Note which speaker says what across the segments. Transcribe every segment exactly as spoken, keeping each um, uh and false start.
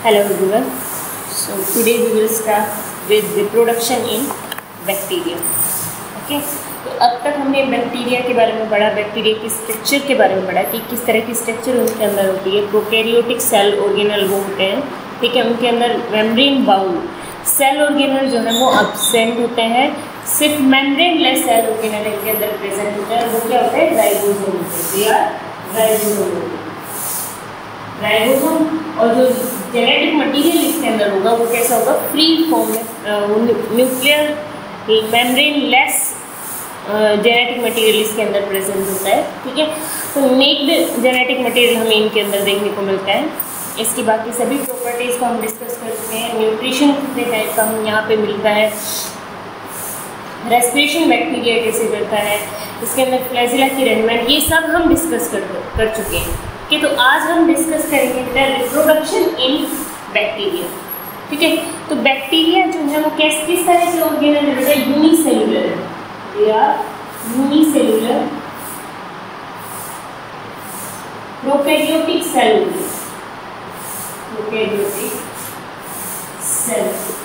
Speaker 1: Hello everyone. So today we will start with reproduction in bacteria. Okay. तो अब तक हमने बैक्टीरिया के बारे में पढ़ा, बैक्टीरिया की स्ट्रक्चर के बारे में पढ़ा कि किस तरह की स्ट्रक्चर उनके अंदर होती है। प्रोकैरियोटिक सेल ऑर्गेनल वो होते हैं, ठीक है, उनके अंदर मेम्ब्रेन बाउल सेल ऑर्गेनल जो है वो एब्सेंट होते हैं, सिर्फ मेम्ब्रेन लेस सेल ऑर्गेनल इनके अंदर प्रेजेंट होते हैं। वो क्या होता है? राइबोसोम होते हैं, राइबोसोम होते हैं। राइबोसोम और जो जेनेटिक मटेरियल इसके अंदर होगा वो कैसा होगा? फ्री फॉर्म में nuclear membrane less genetic material इसके अंदर प्रेजेंट होता है, ठीक है। तो नेक्ड जेनेटिक मटेरियल हमें इनके अंदर देखने को मिलता है। इसकी बाकी सभी प्रॉपर्टीज़ को हम डिस्कस कर चुके हैं। न्यूट्रिशन कितने टाइप का हम यहाँ पे मिलता है, रेस्पिरेशन बैक्टीरिया कैसे करता है, इसके अंदर फ्लैजिला की अरेंजमेंट, ये सब हम डिस्कस कर कर चुके हैं। कि तो आज हम डिस्कस करेंगे बेटा रिप्रोडक्शन इन बैक्टीरिया, ठीक है। तो बैक्टीरिया जो है वो कैस किस तरह से ऑर्गेनल है बेटा? यूनिसेलुलर है या unicellular prokaryotic cell, prokaryotic cell,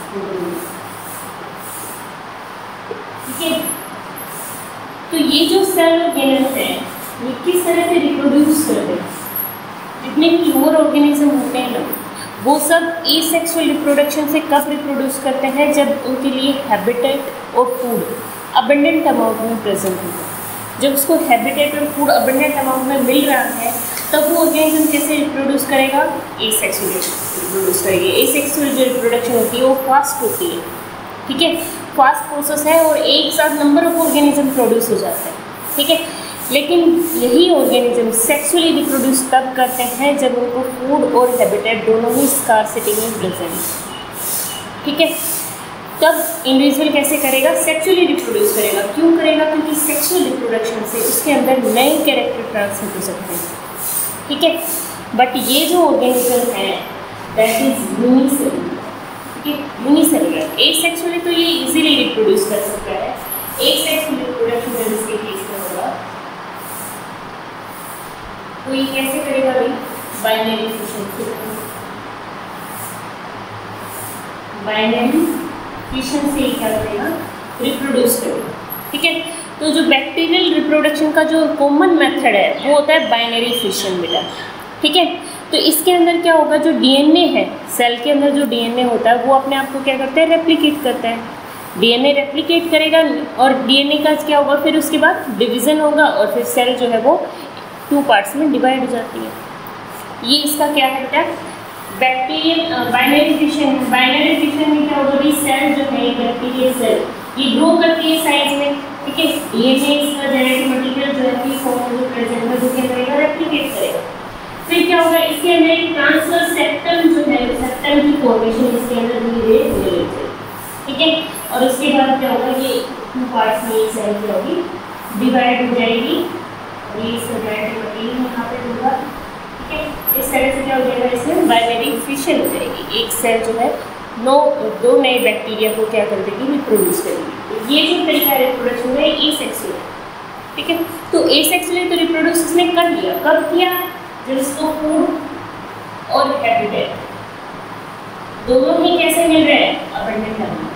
Speaker 1: ठीक है। तो ये जो सेल ऑर्गेनल है ये किस तरह से रिप्रोड्यूस करते हैं? जितने भी लोअर ऑर्गेनिज्म होते हैं ना वो सब एसेक्सुअल रिप्रोडक्शन से कब रिप्रोड्यूस करते हैं? जब उनके लिए हैबिटेट और फूड अबंडेंट अमाउंट में प्रेजेंट होता है। जब उसको हैबिटेट और फूड अबंडेंट अमाउंट में मिल रहा है तब वो ऑर्गेनिज्म कैसे रिप्रोड्यूस करेगा? एसेक्सुअल रिप्रोड्यूस करेगी। एसेक्सुअल जो रिप्रोडक्शन होती है वो फास्ट होती है, ठीक है, फास्ट प्रोसेस है और एक साथ नंबर ऑफ ऑर्गेनिज्म प्रोड्यूस हो जाते हैं, ठीक है। लेकिन यही ऑर्गेनिज्म सेक्सुअली रिप्रोड्यूस तब करते हैं जब उनको फूड और हैबिटेट दोनों ही स्कार्सिटी में प्रेजेंट, ठीक है। तब इंडिविजुअल कैसे करेगा? सेक्सुअली रिप्रोड्यूस करेगा। क्यों करेगा? क्योंकि सेक्सुअल रिप्रोडक्शन से उसके अंदर नए कैरेक्टर ट्रांसमिट हो सकते हैं, ठीक है। बट ये जो ऑर्गेनिज्म है दैट इज यूनिसेलुलर, ठीक है, यूनिसेलुलर। एसेक्सुअली तो ये इजीली रिप्रोड्यूस कर सकता है। एसेक्सुअल रिप्रोडक्शन जब इसके केस में होगा तो ये कैसे करेगा भाई? बाइनरी फिशन, बाइनरी फिशन से क्या करेगा? रिप्रोड्यूस करेगा, ठीक है। तो जो बैक्टीरियल रिप्रोडक्शन का जो कॉमन मेथड है वो होता है बाइनरी फिशन बेटा, ठीक है। तो इसके अंदर क्या होगा? जो डीएनए है सेल के अंदर, जो डीएनए होता है वो अपने आप को क्या करता है? रेप्लिकेट करता है। डीएनए रेप्लिकेट करेगा और डीएनए का क्या होगा? फिर उसके बाद डिवीज़न होगा और फिर सेल जो है वो टू पार्ट्स में डिवाइड हो जाती है। ये इसका क्या है बेटा? Bacterial binary fission. Binary fission में क्या होगा? सेल जो है बैक्टीरियल सेल ये ग्रो करती है साइज में, ठीक है। डीएनए इसका जेनेटिक मटेरियल जो है फ्री फॉर्म में प्रेजेंट है वो क्या करेगा? रेप्लिकेट करेगा। फिर क्या होगा? इसके अंदर एक ट्रांसफर सेप्टम जो है, सेप्टम की फॉर्मेशन इसके अंदर धीरे धीरे होगी, ठीक है। और उसके बाद क्या होगा? ये टू पार्ट्स में ये सेल क्या होगी? डिवाइड हो जाएगी। ये इसका जेनेटिक मटेरियल यहाँ पे होगा, ठीक है। इस तरह से क्या हो जाएगा? इसमें बाइनरी फिशन हो जाएगी। एक सेल जो है नो दो नए बैक्टीरिया को क्या कर देगी? रिप्रोड्यूस करेगी। तो ये जो तरीका रिप्रोडक्शन है एसेक्सुअल, ठीक है। तो एसेक्सुअली तो रिप्रोड्यूस इसने कर लिया। कब किया? जब इसको फूड और हैबिटेट दोनों ही कैसे मिल रहे हैं? Abundant amount.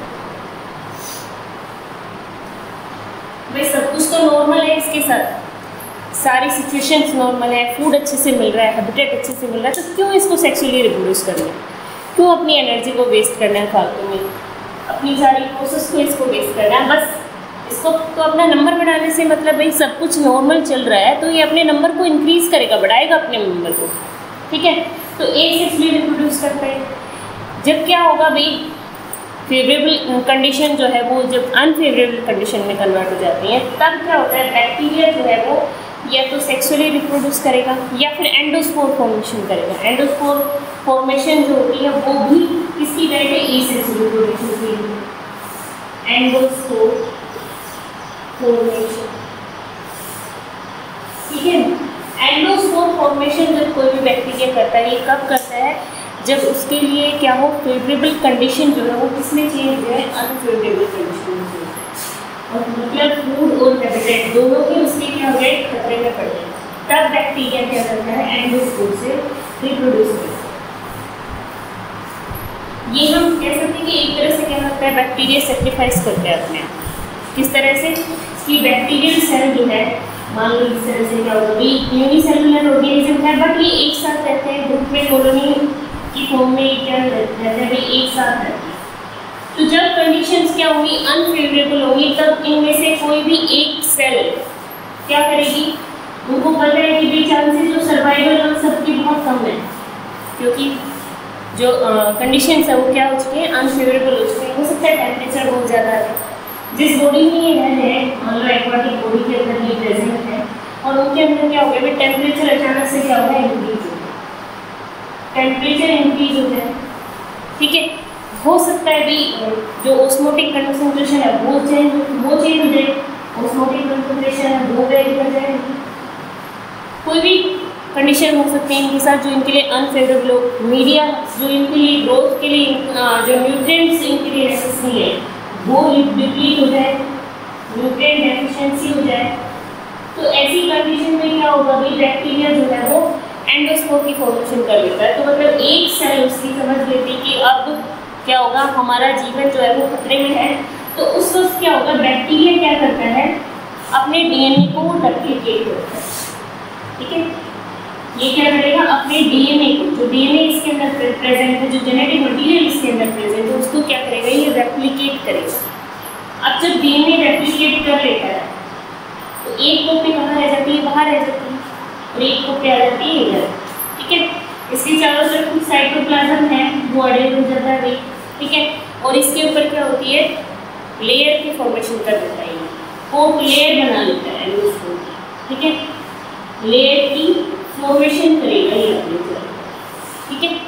Speaker 1: भाई सब कुछ तो नॉर्मल है, इसके साथ सारी सिचुएशंस नॉर्मल है, फूड अच्छे से मिल रहा है, हैबिटेट अच्छे से मिल रहा है, तो क्यों इसको सेक्सुअली रिप्रोड्यूस करना है? क्यों अपनी एनर्जी को वेस्ट करना है फालतू में? अपनी सारी प्रोसेस को इसको वेस्ट करना है बस। इसको तो अपना नंबर बढ़ाने से मतलब भाई सब कुछ नॉर्मल चल रहा है तो ये अपने नंबर को इंक्रीज करेगा, बढ़ाएगा अपने नंबर को, ठीक है। तो ए सेक्सुअली रिप्रोड्यूस करता है। जब क्या होगा भाई? फेवरेबल कंडीशन जो है वो जब अनफेवरेबल कंडीशन में कन्वर्ट हो जाती है तब क्या होता है? बैक्टीरिया जो है वो या तो सेक्सुअली रिप्रोड्यूस करेगा या फिर एंडोस्पोर फॉर्मेशन करेगा। एंडोस्पोर फॉर्मेशन जो होती है वो भी किसकी टाइप है? एसेक्सुअल रिप्रोडक्शन की। एंडोस्पोर फॉर्मेशन, ठीक है। एंडोस्पोर फॉर्मेशन जब कोई भी बैक्टीरिया करता है ये कब करता है? जब उसके लिए क्या हो? फेवरेबल कंडीशन जो है वो किसमें चेंज है? अनफेवरेबल कंडीशन में चेंज है। और मतलब फूड और हैबिटेट दोनों ही उसके क्या हो गए? खतरे में पड़ गए। तब बैक्टीरिया क्या करता है? एंडोस्पोर से रिप्रोड्यूस करता है। ये हम कह सकते हैं कि एक तरह से क्या होता है, बैक्टीरिया सेक्रीफाइस करते हैं अपने आप। किस तरह से कि बैक्टीरियल सेल जो है, मान लो इस तरह से क्या होगा भी, यूनिसेलुलर ऑर्गेनिज्म है बट ये एक साथ रहते हैं ग्रुप में, कॉलोनी की फॉर्म में क्या रहते हैं भाई, एक साथ रहते हैं। तो जब कंडीशंस क्या होंगी, अनफेवरेबल होंगी, तब इनमें से कोई भी एक सेल क्या करेगी, उनको पता है कि भाई चांसेस जो सर्वाइवल ऑन सबकी बहुत कम है, क्योंकि जो कंडीशंस है वो क्या हो चुके हैं, अनफेवरेबल हो चुके हैं। हो सकता है टेम्परेचर बहुत ज़्यादा है, जिस बॉडी में ये रह रहे हैं, मान लो एक्वाटिक बॉडी के अंदर ये प्रेजेंट है और उनके अंदर क्या हो गया भाई, टेम्परेचर अचानक से क्या होगा, इंक्रीज हो गया, टेम्परेचर इंक्रीज हो गया, ठीक है। हो सकता है भाई जो ऑस्मोटिक कंसंट्रेशन है वो चेंज वो चेंज हो जाए, ऑस्मोटिक कंसंट्रेशन है वो वेरी कर जाए, कोई भी कंडीशन हो सकती है इनके साथ जो इनके लिए अनफेवरेबल हो। मीडिया जो इनके लिए ग्रोथ के लिए जो न्यूट्रिएंट्स इनके लिए नेसेसरी है वो डिप्लीट हो जाए, न्यूट्रिएंट डेफिशिएंसी हो जाए। तो ऐसी कंडीशन में क्या होगा भाई, बैक्टीरिया जो है वो एंडोस्पोर की फॉर्मेशन कर लेता है। तो मतलब एक सेल उसकी समझ लेती है कि अब क्या होगा, हमारा जीवन जो है वो खतरे में है। तो उस वक्त क्या होगा, बैक्टीरिया क्या करता है, अपने डीएनए को डुप्लीकेट करता है, ठीक है। ये क्या करेगा, अपने डीएनए को, जो डीएनए इसके अंदर प्रेजेंट है, जो जेनेटिक मटेरियल इसके अंदर प्रेजेंट है, उसको क्या करेगा, ये रेप्लिकेट करेगा। अब जब डीएनए रेप्लिकेट कर लेता है तो एक कॉपी कहाँ रह जाती है, बाहर रह जाती है, और एक कॉपी आ जाती है इधर, ठीक है। इसके चारों तरफ कुछ साइटोप्लाज्म है वो अडेड हो जाता है, ठीक है। और इसके ऊपर क्या होती है, लेयर की फॉर्मेशन कर देता है, कोट लेयर बना लेता है एंडोस्पोर, ठीक है। लेयर की फॉर्मेशन करेगा ये अपने तरफ, ठीक है।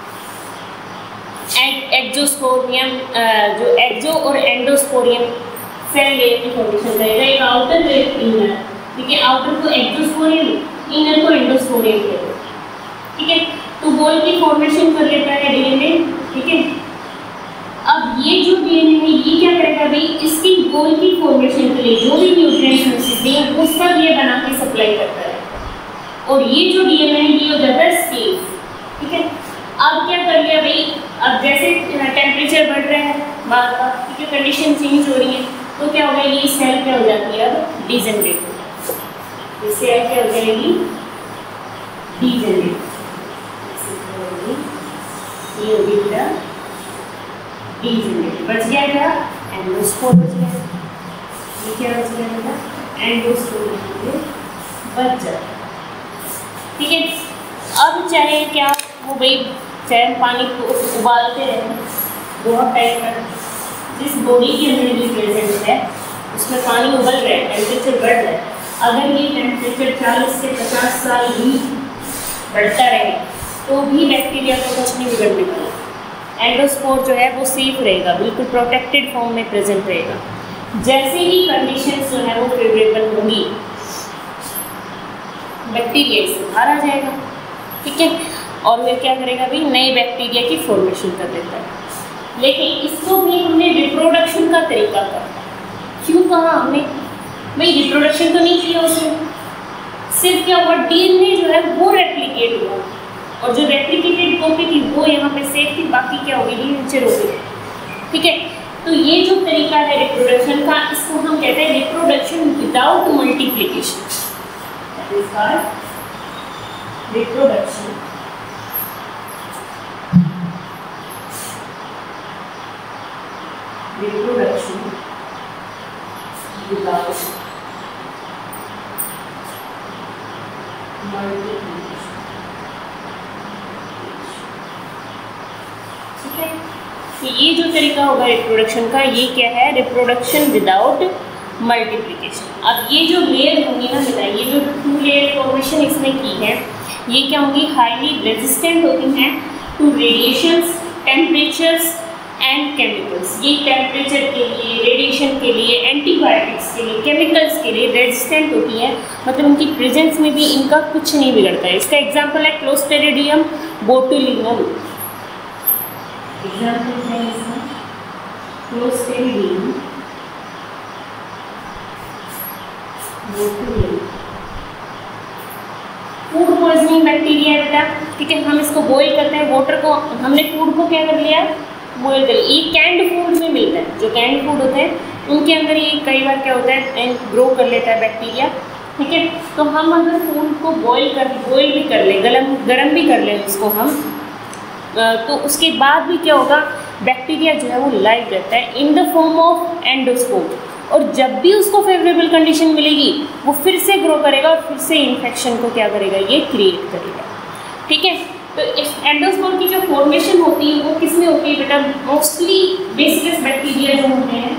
Speaker 1: एक्जोस्पोरियम जो एक्जो और एंडोस्पोरियम सेल लेयर की फॉर्मेशन करेगा, एक आउटर लेयर इनर, ठीक है। आउटर को एक्जोस्पोरियम, इनर को एंडोस्पोरियम कहते हैं, ठीक है। तो वॉल की फॉर्मेशन कर लेता है डीएनए, ठीक है। अब ये जो डीएनए है ये क्या करेगा भाई, इसकी वॉल की फॉर्मेशन के लिए जो भी न्यूट्रिएंट्स नेसेसरी है वो सब ये बना के सप्लाई करता है, और ये जो डीएनए है ये हो जाता है सेफ, ठीक है। अब क्या कर लिया भाई, अब जैसे टेम्परेचर बढ़ रहा है बार बार, ठीक है, कंडीशन चेंज हो रही है, तो क्या होगा, ये सेल क्या हो जाती है, अब डिजेनरेट हो जाती है, ये सेल क्या हो जाएगी, डिजेनरेट, ये होगी बेटा डिजेनरेट। बच गया क्या, एंडोस्पोर बच गया, ये क्या बच गया बेटा, एंडोस्पोर बच जाता, ठीक है। अब चाहे क्या वो भाई, चाहे हम पानी को उबालते रहें बहुत टाइम तक, जिस बॉडी के अंदर भी प्रेजेंट है उसमें पानी उबल रहा है, टेम्परेचर बढ़ रहा है, अगर ये टेम्परेचर चालीस से पचास साल भी बढ़ता रहे तो भी बैक्टीरिया को कुछ नहीं बिगड़ने वाला। एंडोस्पोर जो है वो सेफ रहेगा, बिल्कुल प्रोटेक्टेड फॉर्म में प्रेजेंट रहेगा। जैसे ही कंडीशंस जो है वो फेवरेबल होंगी, बैक्टीरिया इससे बाहर आ जाएगा, ठीक है, और वह क्या करेगा भाई, नए बैक्टीरिया की फॉर्मेशन कर देता है। लेकिन इसको भी हमने रिप्रोडक्शन का तरीका कहा, क्यों कहा हमने भाई, रिप्रोडक्शन तो नहीं किया उसने, सिर्फ क्या हुआ, डीएनए जो है वो रेप्लिकेट हुआ, और जो रेप्लिकेटेड कॉपी थी वो यहाँ पे सेफ थी, बाकी क्या होगी, नेचर हो गई, ठीक है। तो ये जो तरीका है रिप्रोडक्शन का, इसको हम कहते हैं reproduction without multiplication, reproduction reproduction without multiplication, ठीक है। तो ये जो तरीका होगा रिप्रोडक्शन का, ये क्या है, रिप्रोडक्शन विदाउट मल्टीप्लिकेशन। अब ये जो लेयर होंगी ना बेटा, ये जो टू लेयर फॉर्मेशन इसने की है, ये क्या होंगी, हाईली रेजिस्टेंट होती हैं to radiations, temperatures and chemicals. ये टेम्परेचर के लिए, रेडिएशन के लिए, एंटीबायोटिक्स के लिए, केमिकल्स के लिए रेजिस्टेंट होती है, मतलब उनकी प्रेजेंस में भी इनका कुछ नहीं बिगड़ता है। इसका एग्जाम्पल है क्लोस्ट्रिडियम बोटुलिनम, एग्जाम्पल है इसका clostridium botulinum. Food poisoning bacteria है बेटा, ठीक है। हम इसको बॉईल करते हैं, वाटर को, हमने फूड को क्या कर लिया, बॉयल कर, ये कैंड फूड में मिलता है। जो कैंड फूड होते हैं उनके अंदर ये कई बार क्या होता है, ग्रो कर लेता है बैक्टीरिया, ठीक है। तो हम अगर फूड को बॉयल कर बॉयल भी कर लें, गरम गरम भी कर लें उसको हम, तो उसके बाद भी क्या होगा, बैक्टीरिया जो है वो लाइव रहता है in the form of endospore, और जब भी उसको फेवरेबल कंडीशन मिलेगी वो फिर से ग्रो करेगा और फिर से इन्फेक्शन को क्या करेगा, ये क्रिएट करेगा, ठीक है। तो इस एंडोस्पोर की जो फॉर्मेशन होती है वो किसमें होती है बेटा, मोस्टली बेसिलस बैक्टीरिया जो होते हैं,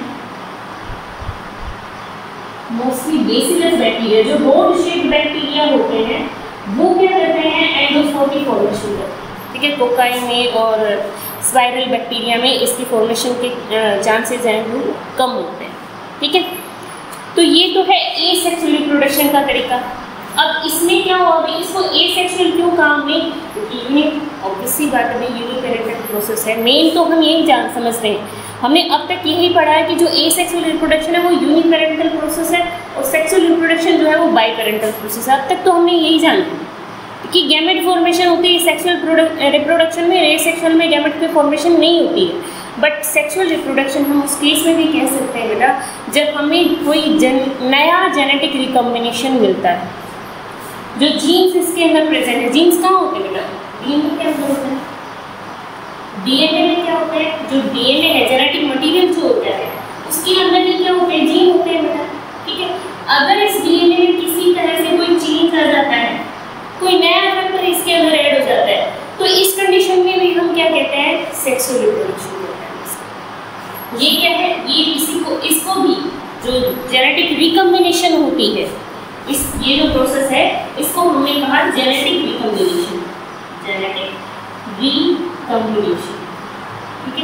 Speaker 1: मोस्टली बेसिलस बैक्टीरिया जो रोड शेप बैक्टीरिया होते हैं वो क्या करते हैं, एंडोस्पोर की फॉर्मेशन करते हैं, ठीक है। कोकाई में और स्पाइरल बैक्टीरिया में इसकी फॉर्मेशन के चांसेस हैं वो कम होते हैं, ठीक है। तो ये तो है ए सेक्सुअल रिप्रोडक्शन का तरीका। अब इसमें क्या होगा, इसको ए सेक्सुअल क्यों कहा हमने, क्योंकि ऑब्वियसली बात में यूनिपेरेंटल प्रोसेस है। मेन तो हम यही जान समझते हैं, हमने अब तक यही पढ़ा है कि जो ए सेक्सुअल रिप्रोडक्शन है वो यूनिपेरेंटल प्रोसेस है और सेक्सुअल रिप्रोडक्शन जो है वो बाइपेरेंटल प्रोसेस है। अब तक तो हमने यही जाना कि गैमेट फॉर्मेशन होती है सेक्सुअल रिप्रोडक्शन में, ए सेक्सुअल में गैमेट की फॉर्मेशन नहीं होती है। बट सेक्सुअल रिप्रोडक्शन हम उस केस में भी कह सकते हैं बेटा जब हमें कोई जन नया जेनेटिक रिकॉम्बिनेशन मिलता है, जो जीन्स इसके अंदर प्रेजेंट है। जीन्स कहाँ होते हैं बेटा, डीएनए के अंदर होते हैं। डीएनए में क्या होता है, जो डीएनए है जेनेटिक मटेरियल जो होता है उसके अंदर ही क्या होते हैं, जीन होते हैं बेटा, ठीक है। अगर इस डीएनए में किसी तरह से कोई चेंज आ जाता है, कोई नया फैक्टर इसके अंदर ऐड हो जाता है, तो इस कंडीशन में भी हम क्या कहते हैं, सेक्सुअल रिप्रोडक्शन कहते हैं। ये क्या है, ये इसी को इसको भी जो जेनेटिक रिकॉम्बिनेशन होती है, इस ये जो प्रोसेस है इसको हमने कहा जेनेटिक रिकॉम्बिनेशन, जेनेटिक रिकॉम्बिनेशन, ठीक है।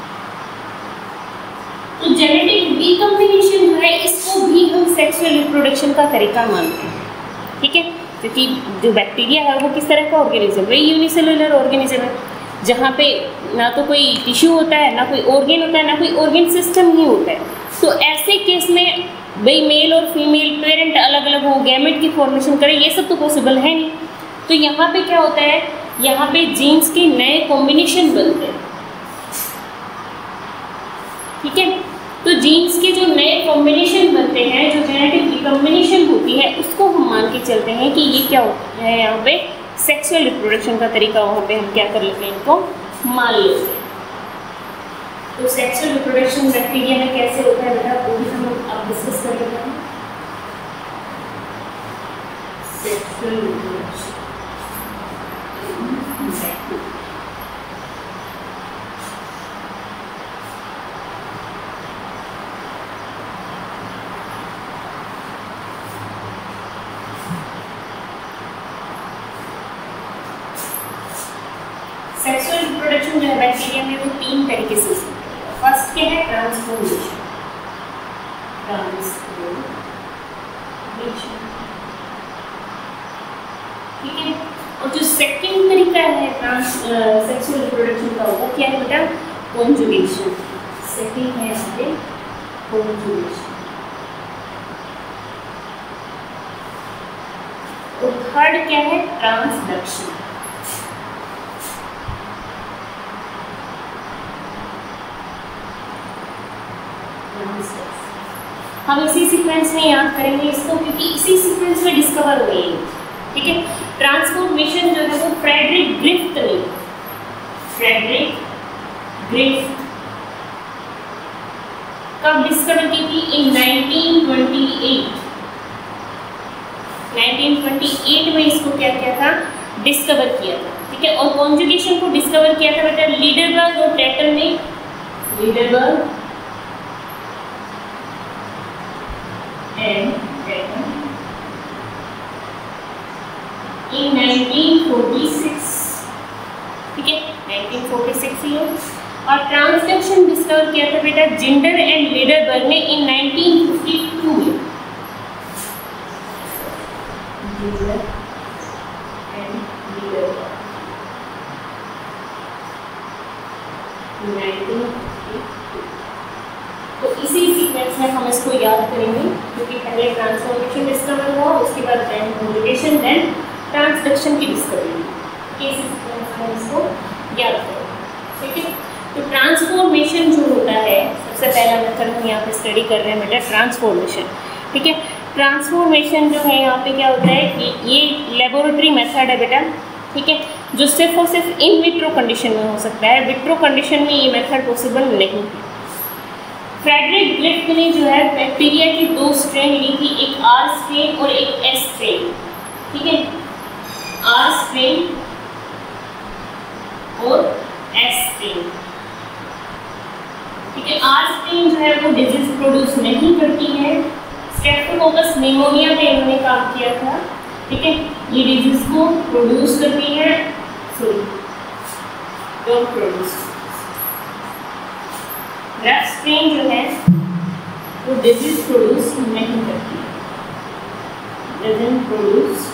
Speaker 1: तो जेनेटिक रिकॉम्बिनेशन जो है इसको भी हम सेक्सुअल रिप्रोडक्शन का तरीका मानते हैं, ठीक है। क्योंकि जो बैक्टीरिया है वो किस तरह का ऑर्गेनिज्म है, यूनिसेलुलर ऑर्गेनिज्म है, जहाँ पे ना तो कोई टिश्यू होता है, ना कोई ऑर्गेन होता है, ना कोई ऑर्गेन सिस्टम ही होता है। तो ऐसे केस में भाई मेल और फीमेल पेरेंट अलग अलग हो, गैमेट की फॉर्मेशन करें, ये सब तो पॉसिबल है नहीं। तो यहाँ पे क्या होता है, यहाँ पे जीन्स के नए कॉम्बिनेशन बनते हैं, ठीक है। तो जीन्स के जो नए कॉम्बिनेशन बनते हैं, जो जेनेटिक रिकॉम्बिनेशन होती है, उसको हम मान के चलते हैं कि ये क्या होता है, यहाँ पे सेक्सुअल रिप्रोडक्शन का तरीका, वहाँ पे हम क्या कर लेते हैं, इनको मान लेते हैं। तो सेक्सुअल रिप्रोडक्शन बैक्टीरिया में कैसे होता है बेटा, वो भी हम अब डिस्कस कर लेते हैं। सेक्सुअल रिप्रोडक्शन सेक्सुअल रिप्रोडक्शन जो है बैक्टीरिया में वो तीन तरीके से होता है। फर्स्ट क्या है, ट्रांसफॉर्मेशन, ट्रांसफॉर्मेशन, ठीक है। और जो सेकंड तरीका है ट्रांस सेक्सुअल रिप्रोडक्शन का, वो क्या है बेटा, कॉन्जुगेशन। सेकंड है यहाँ पे कॉन्जुगेशन। और थर्ड क्या है, ट्रांसडक्शन। हम इसी सीक्वेंस में याद करेंगे इसको, क्योंकि इसी सीक्वेंस में डिस्कवर हुई है, ठीक है। ट्रांसफॉर्मेशन जो है वो फ्रेडरिक ग्रिफ्थ ने फ्रेडरिक ग्रिफ्थ कब डिस्कवर की थी, in nineteen twenty eight. Nineteen twenty eight में इसको क्या किया था, डिस्कवर किया था, ठीक है। और कॉन्जुगेशन को डिस्कवर किया था बेटा लीडरबर्ग और टैटन ने, Lederberg and Tatum in nineteen forty six, ठीक है, नाइनटीन फोर्टी सिक्स ईयर। और ट्रांसडक्शन डिस्कवर किया था बेटा जिंडर एंड लीडरबर्ग ने इन नाइनटीन फिफ्टी टू में। Zinder and Lederberg nineteen fifty two. तो इसी सीक्वेंस में हम इसको याद करेंगे, क्योंकि पहले ट्रांसफॉर्मेशन डिस्कवर हुआ, उसके बाद देन कॉन्जुगेशन, देन ट्रांसडक्शन की डिस्कवरी, इसी सीक्वेंस में इसको याद करेंगे, ठीक है। तो ट्रांसफॉर्मेशन जो होता है, सबसे पहला मेथड हम यहाँ पे स्टडी कर रहे हैं बेटा ट्रांसफॉर्मेशन, ठीक है। ट्रांसफॉर्मेशन जो है यहाँ पे क्या होता है कि ये लेबोरेटरी मेथड है बेटा, ठीक है, जो सिर्फ और सिर्फ इन विट्रो कंडीशन में हो सकता है, विट्रो कंडीशन में ये मेथड पॉसिबल नहीं है। फ्रेडरिक ग्रिफ्थ ने जो है बैक्टीरिया की दो स्ट्रेन ली थी, एक आर स्ट्रेन और एक एस स्ट्रेन, ठीक है, आर स्ट्रेन और एस स्ट्रेन, ठीक है। आर स्ट्रेन जो है वो डिजीज प्रोड्यूस नहीं करती है, स्ट्रेप्टोकोकस निमोनिया पे इन्होंने काम किया था, ठीक है, ये डिजीज को प्रोड्यूस करती है, सॉरी डोंट प्रोड्यूस। रेफ स्ट्रेन जो है वो डिजीज प्रोड्यूस नहीं करती है, डजंट प्रोड्यूस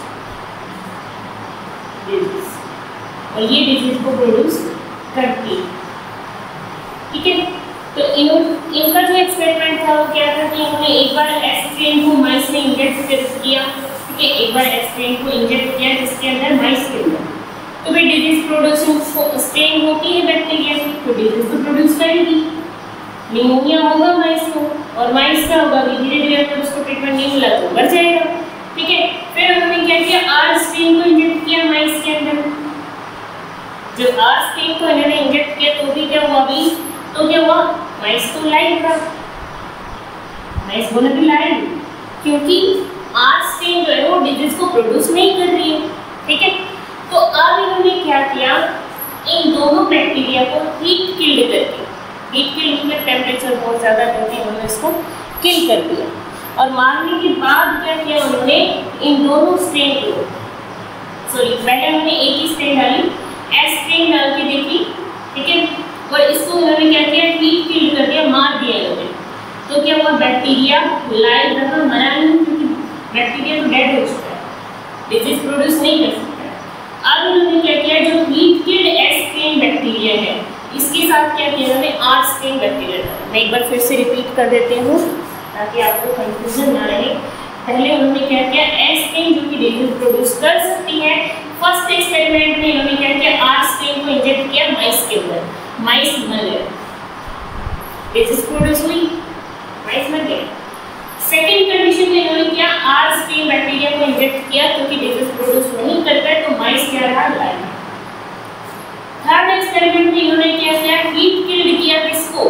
Speaker 1: डिजीज, और ये डिजीज को प्रोड्यूस करती है, ठीक है। तो इन्होंने इनका जो एक्सपेरिमेंट था वो क्या था कि इन्होंने एक बार एस स्ट्रेन को माइस में इंजेक्ट किया, ठीक है, एक बार एस स्ट्रेन को इंजेक्ट किया जिसके अंदर माइस के अंदर, तो भाई डिजीज प्रोड्यूसिंग स्ट्रेन होती है बैक्टीरिया की, तो डिजीज को प्रोड्यूस करेगी, निमोनिया होगा माइस को, और माइस क्या होगा भी धीरे धीरे अगर उसको ट्रीटमेंट नहीं मिला तो मर जाएगा, ठीक है। फिर उन्होंने क्या किया, आर स्ट्रेन को इंजेक्ट किया माइस के अंदर, जो आर स्ट्रेन को इन्होंने इंजेक्ट किया तो भी क्या हुआ भी, तो क्या हुआ, माइस तो लाइव था, माइस बोला भी लाइव, क्योंकि आर स्ट्रेन जो है वो डिजीज को प्रोड्यूस नहीं कर रही है, ठीक है। तो अब इन्होंने क्या किया, इन दोनों बैक्टीरिया को हीट किल्ड करके, हीट किल्ड में टेम्परेचर बहुत ज़्यादा करके उन्होंने इसको किल कर दिया, और मारने के बाद क्या किया उन्होंने, इन दोनों स्ट्रेन को, सॉरी पहले उन्होंने एक ही स्ट्रेन डाली, एस स्ट्रेन डाल के देखी, ठीक है, और इसको उन्होंने क्या किया, हीट किल्ड कर दिया, मार दिया इन्होंने, तो क्या हुआ, बैक्टीरिया लाइव रहा, मरा नहीं, क्योंकि बैक्टीरिया तो डेड हो चुका है, डिजीज प्रोड्यूस नहीं कर सकता है। अब इन्होंने क्या किया, जो heat killed S strain bacteria है इसके साथ क्या किया इन्होंने, आर स्ट्रेन बैक्टीरिया डाला। मैं एक बार फिर से रिपीट कर देती हूँ ताकि आपको कंफ्यूजन ना रहे। पहले उन्होंने क्या किया, एस स्ट्रेन जो कि डिजीज प्रोड्यूस कर सकती है, फर्स्ट एक्सपेरिमेंट में इन्होंने क्या किया, आर स्ट्रेन को इंजेक्ट किया माइस के अंदर, माइस मर गया, डिजीज प्रोड्यूस हुई, माइस मर गया। सेकेंड कंडीशन में इन्होंने क्या, आर स्ट्रेन बैक्टीरिया को इंजेक्ट किया क्योंकि डिजीज प्रोड्यूस नहीं करता है, तो माइस क्या रहा, लाइव। थर्ड एक्सपेरिमेंट में इन्होंने क्या किया, हीट किल्ड किया किसको,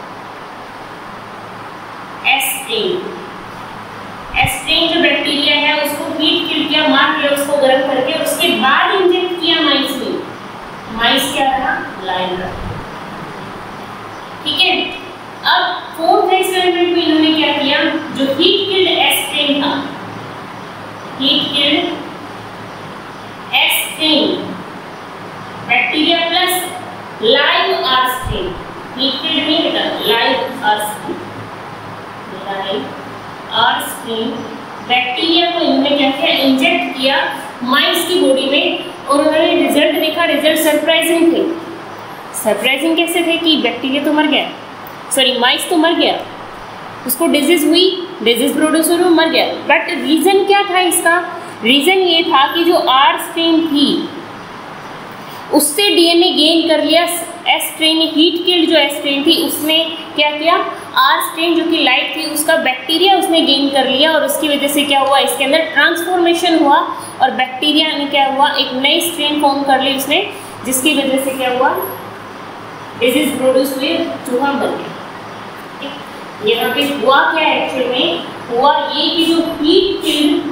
Speaker 1: एस स्ट्रेन, एस स्ट्रेन जो बैक्टीरिया है उसको हीट किल्ड किया, मार दिया उसको गर्म करके, उसके बाद इंजेक्ट किया माइस में, माइस क्या रहा, लाइव रहा, ठीक है। अब फोर्थ एक्सपेरिमेंट में इन्होंने क्या किया, जो हीट किल्ड एस स्ट्रेन था, heat killed S strain bacteria plus live R strain, heat killed नहीं बेटा, live R strain, live R strain bacteria को इन्होंने क्या किया, इंजेक्ट किया माइस की बॉडी में, और उन्होंने रिजल्ट देखा, रिजल्ट सरप्राइजिंग थे। सरप्राइजिंग कैसे थे कि बैक्टीरिया तो मर गया, सॉरी माइस तो मर गया, उसको डिजीज हुई, डिजीज प्रोड्यूस हुई, मर गया, बट रीज़न क्या था इसका, रीज़न ये था कि जो आर स्ट्रेन थी उससे डीएनए गेन कर लिया एस स्ट्रेन, हीट किल्ड जो एस स्ट्रेन थी उसने क्या किया, आर स्ट्रेन जो कि लाइव थी उसका बैक्टीरिया उसने गेन कर लिया, और उसकी वजह से क्या हुआ, इसके अंदर ट्रांसफॉर्मेशन हुआ, और बैक्टीरिया ने क्या हुआ, एक नई स्ट्रेन फॉर्म कर ली उसने, जिसकी वजह से क्या हुआ, डिजीज प्रोड्यूस हुए, चूहा मर गया। यहाँ पे हुआ क्या एक्चुअल में, हुआ ये कि जो heat killed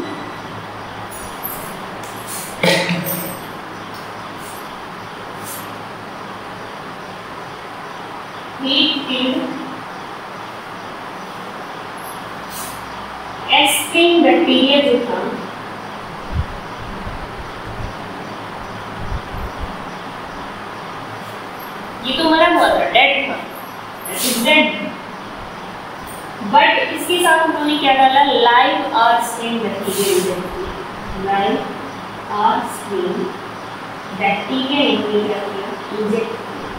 Speaker 1: heat killed S strain bacteria जो था ये तो मरा हुआ था, डेड था, डेड, बट इसके साथ उन्होंने क्या डाला, live R strain bacteria, live R strain bacteria inject.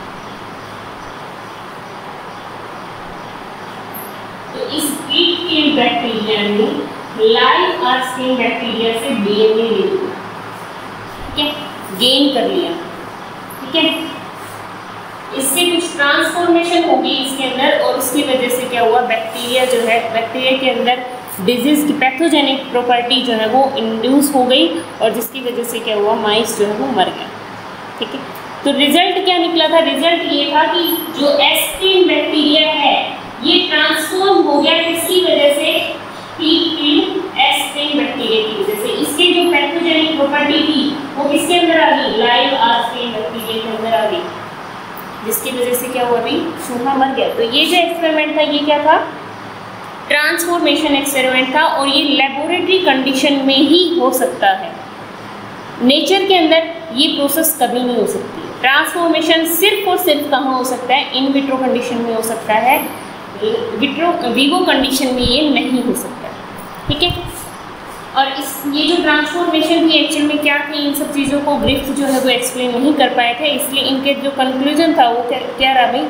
Speaker 1: तो इस हीट किल्ड बैक्टीरिया ने लाइव आर स्ट्रेन बैक्टीरिया से डीएनए ले लिया, ठीक है, गेन कर लिया, ठीक है। इस जिससे कुछ ट्रांसफॉर्मेशन होगी इसके अंदर, और उसकी वजह से क्या हुआ, बैक्टीरिया जो है, बैक्टीरिया के अंदर डिजीज़ की पैथोजेनिक प्रॉपर्टी जो है वो इंड्यूस हो गई, और जिसकी वजह से क्या हुआ, माइस जो है वो मर गया। ठीक है, तो रिजल्ट क्या निकला था, रिजल्ट ये था कि जो एस्ट्रेन बैक्टीरिया है ये ट्रांसफॉर्म हो गया, किसकी वजह से, हीट किल्ड एस्ट्रेन बैक्टीरिया की वजह से। इसके जो पैथोजेनिक प्रॉपर्टी थी वो किसके अंदर आ गई, लाइव एस्ट्रेन बैक्टीरिया के अंदर आ गई, जिसकी वजह से क्या हुआ, अभी चूहा मर गया। तो ये जो एक्सपेरिमेंट था ये क्या था, ट्रांसफॉर्मेशन एक्सपेरिमेंट था, और ये लेबोरेटरी कंडीशन में ही हो सकता है। नेचर के अंदर ये प्रोसेस कभी नहीं हो सकती। ट्रांसफॉर्मेशन सिर्फ और सिर्फ कहाँ हो सकता है, इन विट्रो कंडीशन में हो सकता है, विट्रो वीवो कंडीशन में ये नहीं हो सकता। ठीक है, और इस ये जो ट्रांसफॉर्मेशन थी एक्चुअल में क्या थी, इन सब चीज़ों को ग्रिफ्थ जो है वो एक्सप्लेन नहीं कर पाए थे, इसलिए इनके जो कंक्लूजन था वो क्या क्या रहा भाई,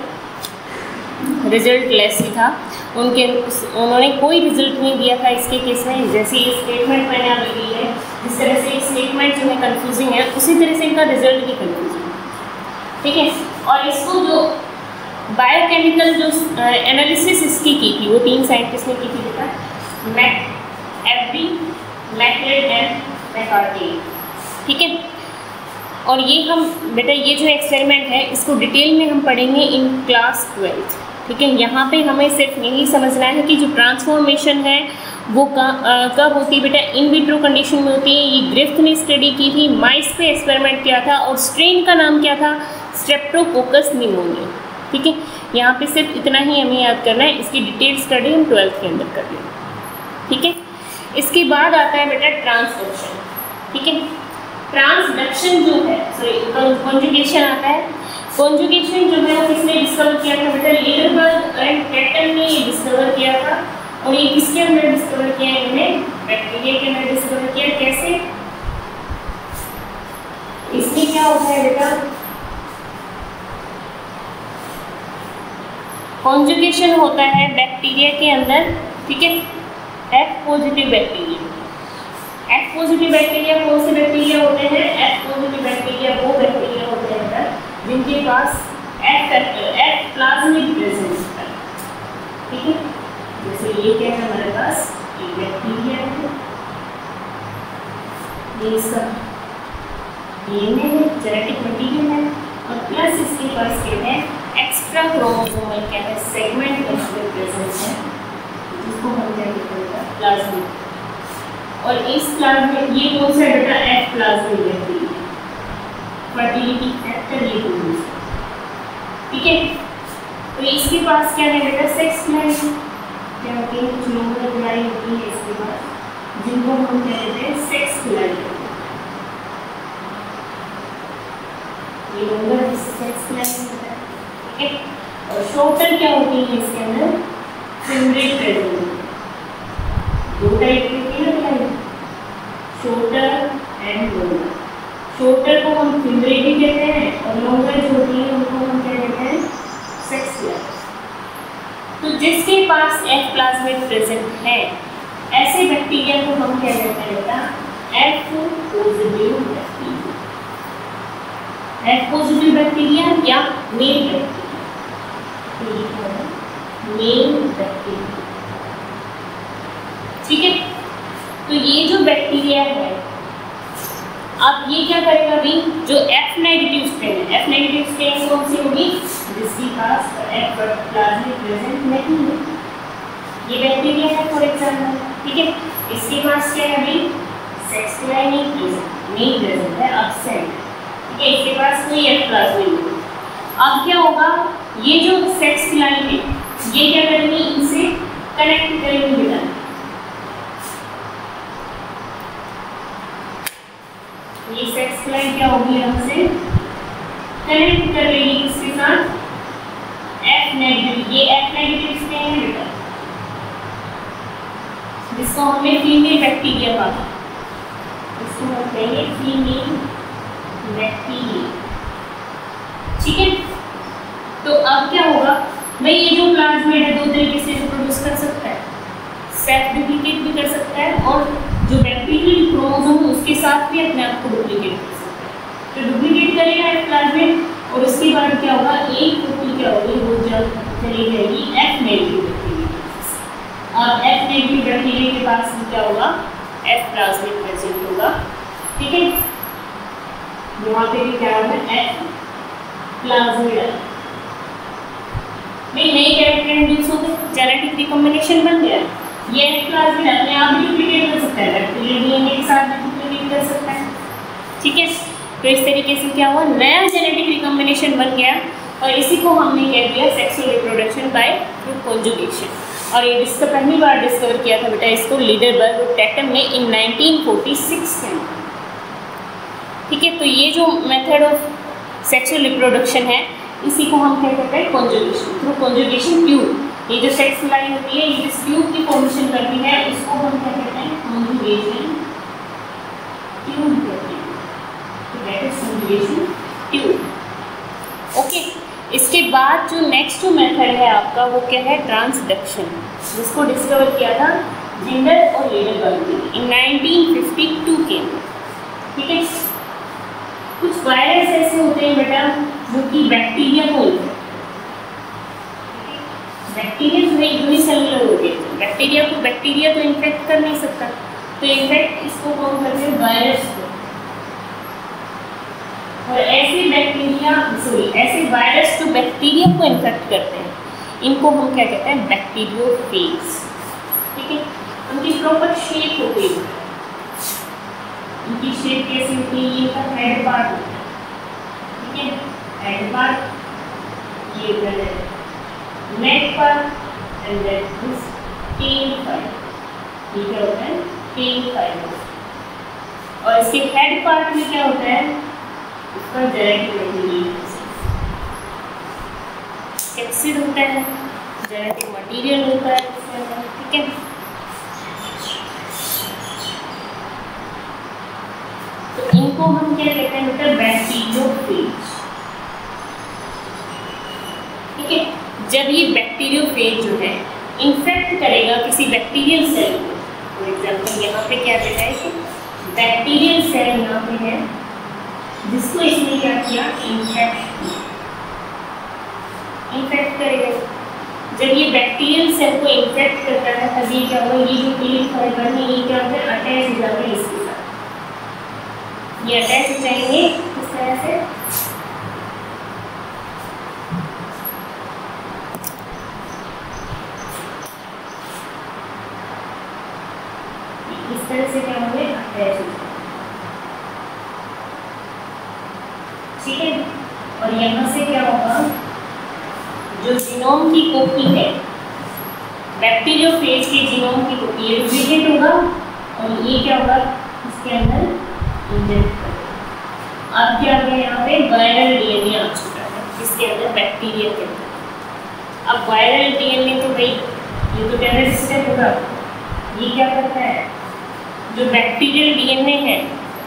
Speaker 1: रिजल्ट लेस ही था। उनके उन्होंने कोई रिजल्ट नहीं दिया था इसके केस में। जैसे ये स्टेटमेंट मैंने अभी दी है, जिस तरह से स्टेटमेंट जो है कंफ्यूजिंग है, उसी तरह से इनका रिजल्ट भी कंफ्यूजिंग है। ठीक है, और इसको जो बायोकेमिकल जो एनालिसिस इसकी की थी वो तीन साइंटिस्ट ने की थी बेटा, Mac Avery, MacLeod and McCarty. ठीक है, और ये हम बेटा ये जो एक्सपेरिमेंट है इसको डिटेल में हम पढ़ेंगे इन क्लास ट्वेल्थ। ठीक है, यहाँ पे हमें सिर्फ यही समझना है कि जो ट्रांसफॉर्मेशन है वो कब होती है बेटा, इन विट्रो कंडीशन में होती है। ये ग्रिफ्थ ने स्टडी की थी, माइस पे एक्सपेरिमेंट किया था, और स्ट्रेन का नाम क्या था, स्ट्रेप्टोकोकस निमोनिया। ठीक है, यहाँ पे सिर्फ इतना ही हमें याद करना है, इसकी डिटेल स्टडी हम ट्वेल्थ के अंदर कर लेंगे। ठीक है, इसके बाद आता है बेटा ट्रांसडक्शन। ठीक है, ट्रांसडक्शन जो है, सॉरी कॉन्जुगेशन आता है। कॉन्जुगेशन जो है वो किसने डिस्कवर किया था बेटा, लीडरबर्ग एंड कैटन ने ये डिस्कवर किया था, और ये किसके अंदर डिस्कवर किया, इन्होंने बैक्टीरिया के अंदर डिस्कवर किया। कैसे, इसमें क्या होता है बेटा, कॉन्जुगेशन होता है बैक्टीरिया के अंदर। ठीक है, F positive bacteria, F positive bacteria कौन से बैक्टीरिया होते हैं, एफ पॉजिटिव बैक्टीरिया वो बैक्टीरिया होते हैं जिनके पास F factor, F plasmic presence है। ठीक है, जैसे ये क्या है हमारे पास, एक बैक्टीरिया है, ये इसका डीएनए है, जेनेटिक मटीरियल है, और प्लस इसके पास क्या है, एक्स्ट्रा क्रोमोसोमल क्या है, सेगमेंट प्रेजेंस है, जिसको हम क्या कहते हैं, प्लाज्मिक। और इस प्लाज्मिक, ये कौन सा बेटा, F plasmic bacteria, fertility factor ये प्रोड्यूस। ठीक है, तो इसके पास क्या है बेटा, सेक्स ग्लैंड क्या होती है, कुछ लोगों ग्लैंड होती है इसके पास, जिनको हम कहते हैं सेक्स ग्लैंड। ये लोग सेक्स ग्लैंड होता है। ठीक है, और शॉर्टर क्या होती है इसके अंदर, फिमरेट प्रेजेंट, दो टाइप के हैं, शॉर्टर एंड लोंगर। शॉर्टर को हम फिमरेट भी कहते हैं, और लोंगर जो होती है उनको हम क्या कहते हैं, सेक्स ग्लैंड। तो जिसके पास एफ प्लाज्मिड प्रेजेंट है, ऐसे बैक्टीरिया को हम क्या कहते हैं बेटा, F positive bacteria, F positive bacteria या मेल बैक्टीरिया, मेल बैक्टीरिया। ठीक है, तो ये जो बैक्टीरिया है, अब ये क्या करेगा भी, जो एफ नेगेटिव स्ट्रेन है, एफ नेगेटिव स्ट्रेन कौन सी होगी, जिसके पास एफ प्लाज्मिड प्रेजेंट नहीं है, ये बैक्टीरिया है फॉर एग्जाम्पल। ठीक है, इसके पास क्या है अभी, सेक्स ग्लैंड नहीं प्रेजेंट, नहीं प्रेजेंट है, अब्सेंट। ठीक है, इसके पास कोई एफ प्लाज्मिड नहीं। अब क्या होगा, ये जो सेक्स ग्लैंड है ये क्या करेंगे, इनसे कनेक्ट करेंगे बेटा, ये सेक्स ग्लैंड क्या होगी, हमसे कनेक्ट कर लेगी किसके साथ, एफ नेगेटिव। ये एफ नेगेटिव स्ट्रेन है बेटा, जिसको हमने फीमेल बैक्टीरिया कहा, इसको हम कहेंगे फीमेल बैक्टीरिया। ठीक है, तो अब क्या होगा भाई, ये जो प्लाज्मिड है दो तरीके से रिप्रोड्यूस कर सकता है, सेल्फ डुप्लीकेट भी कर सकता है, और जो बैक्टीरियल क्रोमोसोम है उसके साथ भी अपने आप को डुप्लीकेट कर सकता है। तो डुप्लीकेट करेगा एक प्लाज्मिड, और उसके बाद क्या होगा, एक कॉपी क्या होगी, वो जब चली जाएगी एफ नेगेटिव बैक्टीरिया और एफ नेगेटिव बैक्टीरिया के पास में क्या होगा, एफ प्लाज्मिड प्रेजेंट होगा। ठीक है, यहाँ पे भी क्या होगा, एफ प्लाज्मिड में नए कैरेक्टर इंड्यूस हो गए, जेनेटिक रिकॉम्बिनेशन बन गया। ये एफ प्लाज्मिड अपने आप भी डुप्लीकेट कर सकता है, बैक्टीरियल डीएनए के साथ भी डुप्लीकेट कर सकता है। ठीक है, तो इस तरीके से क्या हुआ, नया जेनेटिक रिकॉम्बिनेशन बन गया और इसी को हमने कह दिया sexual reproduction by through conjugation. और ये इसका पहली बार डिस्कवर किया था बेटा इसको लीडरबर्ग और टैटम ने इन नाइनटीन फोर्टी सिक्स के अंदर। ठीक है, तो ये जो मेथड ऑफ सेक्सुअल रिप्रोडक्शन है इसी को हम क्या कहते हैं, कॉन्जुगेशन थ्रू कॉन्जुगेशन ट्यूब। ये जो सेक्स लाइन होती है, ये जिस ट्यूब की फॉर्मेशन करती है उसको हम क्या कहते हैं, कॉन्जुगेशन ट्यूब कहते हैं। That is conjugation tube. Okay, इसके बाद जो नेक्स्ट जो मेथड है आपका वो क्या है, ट्रांसडक्शन, जिसको डिस्कवर किया था जिंडर और लीडरबर्ग ने इन नाइनटीन फिफ्टी टू के अंदर। ठीक है, कुछ वायरस ऐसे होते हैं बेटा जो कि बैक्टीरिया को, बैक्टीरिया जो है यूनिसेलुलर हो गए, बैक्टीरिया को बैक्टीरिया तो इन्फेक्ट कर नहीं सकता, तो इन्फेक्ट इसको कौन करते हैं, वायरस को। और ऐसे बैक्टीरिया सॉरी ऐसे वायरस जो बैक्टीरिया को इन्फेक्ट करते हैं इनको हम क्या कहते हैं, बैक्टीरियोफेज। ठीक है, उनकी प्रॉपर शेप होती है, इनकी शेप कैसी होती है, ये का हेड पार्ट होता है। ठीक है, हेड पार्ट, ये इधर है neck part and that is tail part. ये क्या होता है, टेल पार्ट। और इसके हेड पार्ट में क्या होता है, उसका जेनेटिक मटेरियल कैप्सिड होता है, जेनेटिक मटेरियल होता है इसके अंदर। ठीक है, तो इनको हम क्या कहते हैं बेटा, बैक्टीरियोफेज। ठीक है, जब ये बैक्टीरियोफेज जो है इन्फेक्ट करेगा किसी बैक्टीरियल सेल को, फॉर एग्जाम्पल यहाँ पे क्या देता है कि बैक्टीरियल सेल यहाँ पे है जिसको इसने क्या किया, इन्फेक्ट इन्फेक्ट करेगा। जब ये बैक्टीरियल सेल को इन्फेक्ट करता है तभी क्या होगा, ये जो टेल फाइबर है ये क्या होता है, अटैच हो जाते हैं इसके साथ, ये अटैच हो जाएंगे इस तरह से। इस तरह से क्या होंगे, अटैच हो जाएंगे। ठीक है, और यहाँ से क्या होगा, जो जीनोम की कॉपी है, बैक्टीरियोफेज के जीनोम की कॉपी ये डुप्लीकेट होगा और ये क्या होगा, इसके अंदर इंजेक्ट करेगा। अब क्या हो गया, यहाँ पे वायरल डीएनए आ चुका है जिसके अंदर बैक्टीरिया के अंदर। अब वायरल डीएनए तो भाई ये तो टेरर स्टेप होगा, ये क्या करता है, जो बैक्टीरियल डीएनए है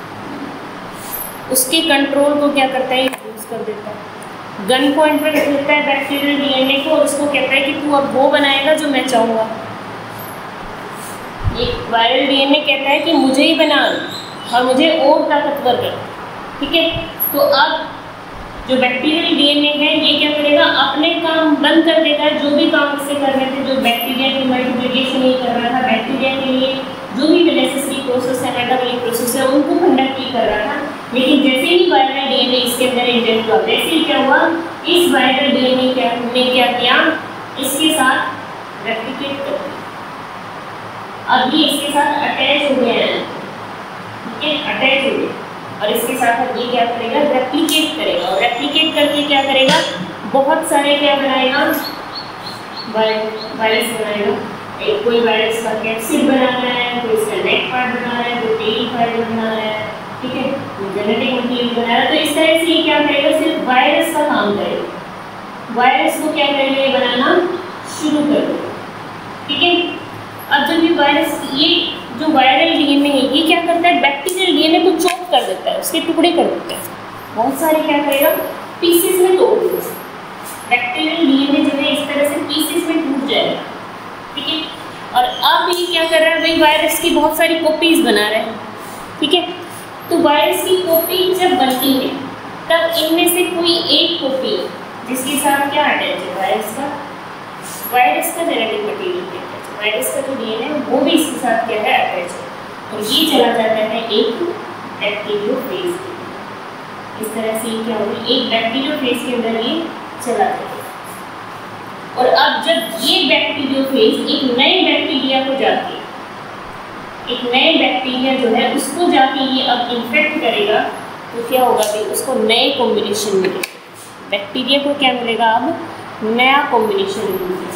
Speaker 1: उसके कंट्रोल को क्या करता है, यूज कर देता है, गन पॉइंट पर रख देता है बैक्टीरियल डीएनए को और उसको कहता है कि तू अब वो बनाएगा जो मैं चाहूँगा। ये वायरल डीएनए कहता है कि मुझे ही बना और मुझे और ताकतवर कर। ठीक है, तो अब जो बैक्टीरियल डीएनए है ये क्या करेगा, अपने काम बंद कर देगा, जो भी काम इससे कर रहे थे, जो बैक्टीरिया की मल्टीप्लिकेशन ही कर रहा था, बैक्टीरिया के लिए जो भी नेसेसरी प्रोसेस है, मेटाबॉलिक प्रोसेस है, उनको कंडक्ट ही कर रहा था। लेकिन जैसे ही वायरल डीएनए इसके अंदर इंजेक्ट हुआ, वैसे ही क्या हुआ, इस वायरल डीएनए क्या ने क्या किया, इसके साथ रेप्लिकेट कर दिया। अब ये इसके साथ अटैच हो गया है, ठीक है, अटैच हो गया और इसके साथ अब ये क्या करेगा, रेप्लिकेट करेगा और रेप्लिकेट करके क्या करेगा, बहुत सारे क्या बनाएगा, वायरस बनाएगा। एक कोई वायरस का कैप्सिड बना रहा है, कोई इसका नेक पार्ट बना रहा है, कोई टेल फाइबर बना रहा है, ठीक है, जेनेटिक मटेरियल बना रहा है। तो इस तरह से ये क्या करेगा, सिर्फ वायरस का काम करेगा, वायरस को क्या करेगा, ये बनाना शुरू कर देगा। ठीक है, अब जब ये वायरस, ये जो वायरल डीएनए है ये क्या करता है, बैक्टीरियल डीएनए को चॉप कर देता है, उसके टुकड़े कर देता है, बहुत सारे क्या करेगा, पीसेस में तोड़ देगा। बैक्टीरियल डीएनए जो है इस तरह से पीसेस में टूट जाएगा। ठीक है, और अब ये क्या कर रहा है भाई, वायरस की बहुत सारी कॉपीज बना रहे हैं। ठीक है, तो वायरस की कॉपी जब बनती है तब इनमें से कोई एक कॉपी जिसके साथ क्या अटैच है, वायरस का वायरस का जेनेटिक मटेरियल पे अटैच है, वायरस का जो डीएनए है वो भी इसके साथ क्या है अटैच है, और ये चला जाता है एक बैक्टीरियोफेज के। इस तरह से क्या होगा, एक बैक्टीरियोफेज के अंदर ये चला जाएगा। और अब जब ये बैक्टीरियोफेज एक नए बैक्टीरिया को जाके एक नए बैक्टीरिया जो है उसको जाके ये अब इन्फेक्ट करेगा, तो क्या होगा कि उसको नए कॉम्बिनेशन मिलेगा, बैक्टीरिया को क्या मिलेगा, अब नया कॉम्बिनेशन मिलेगा।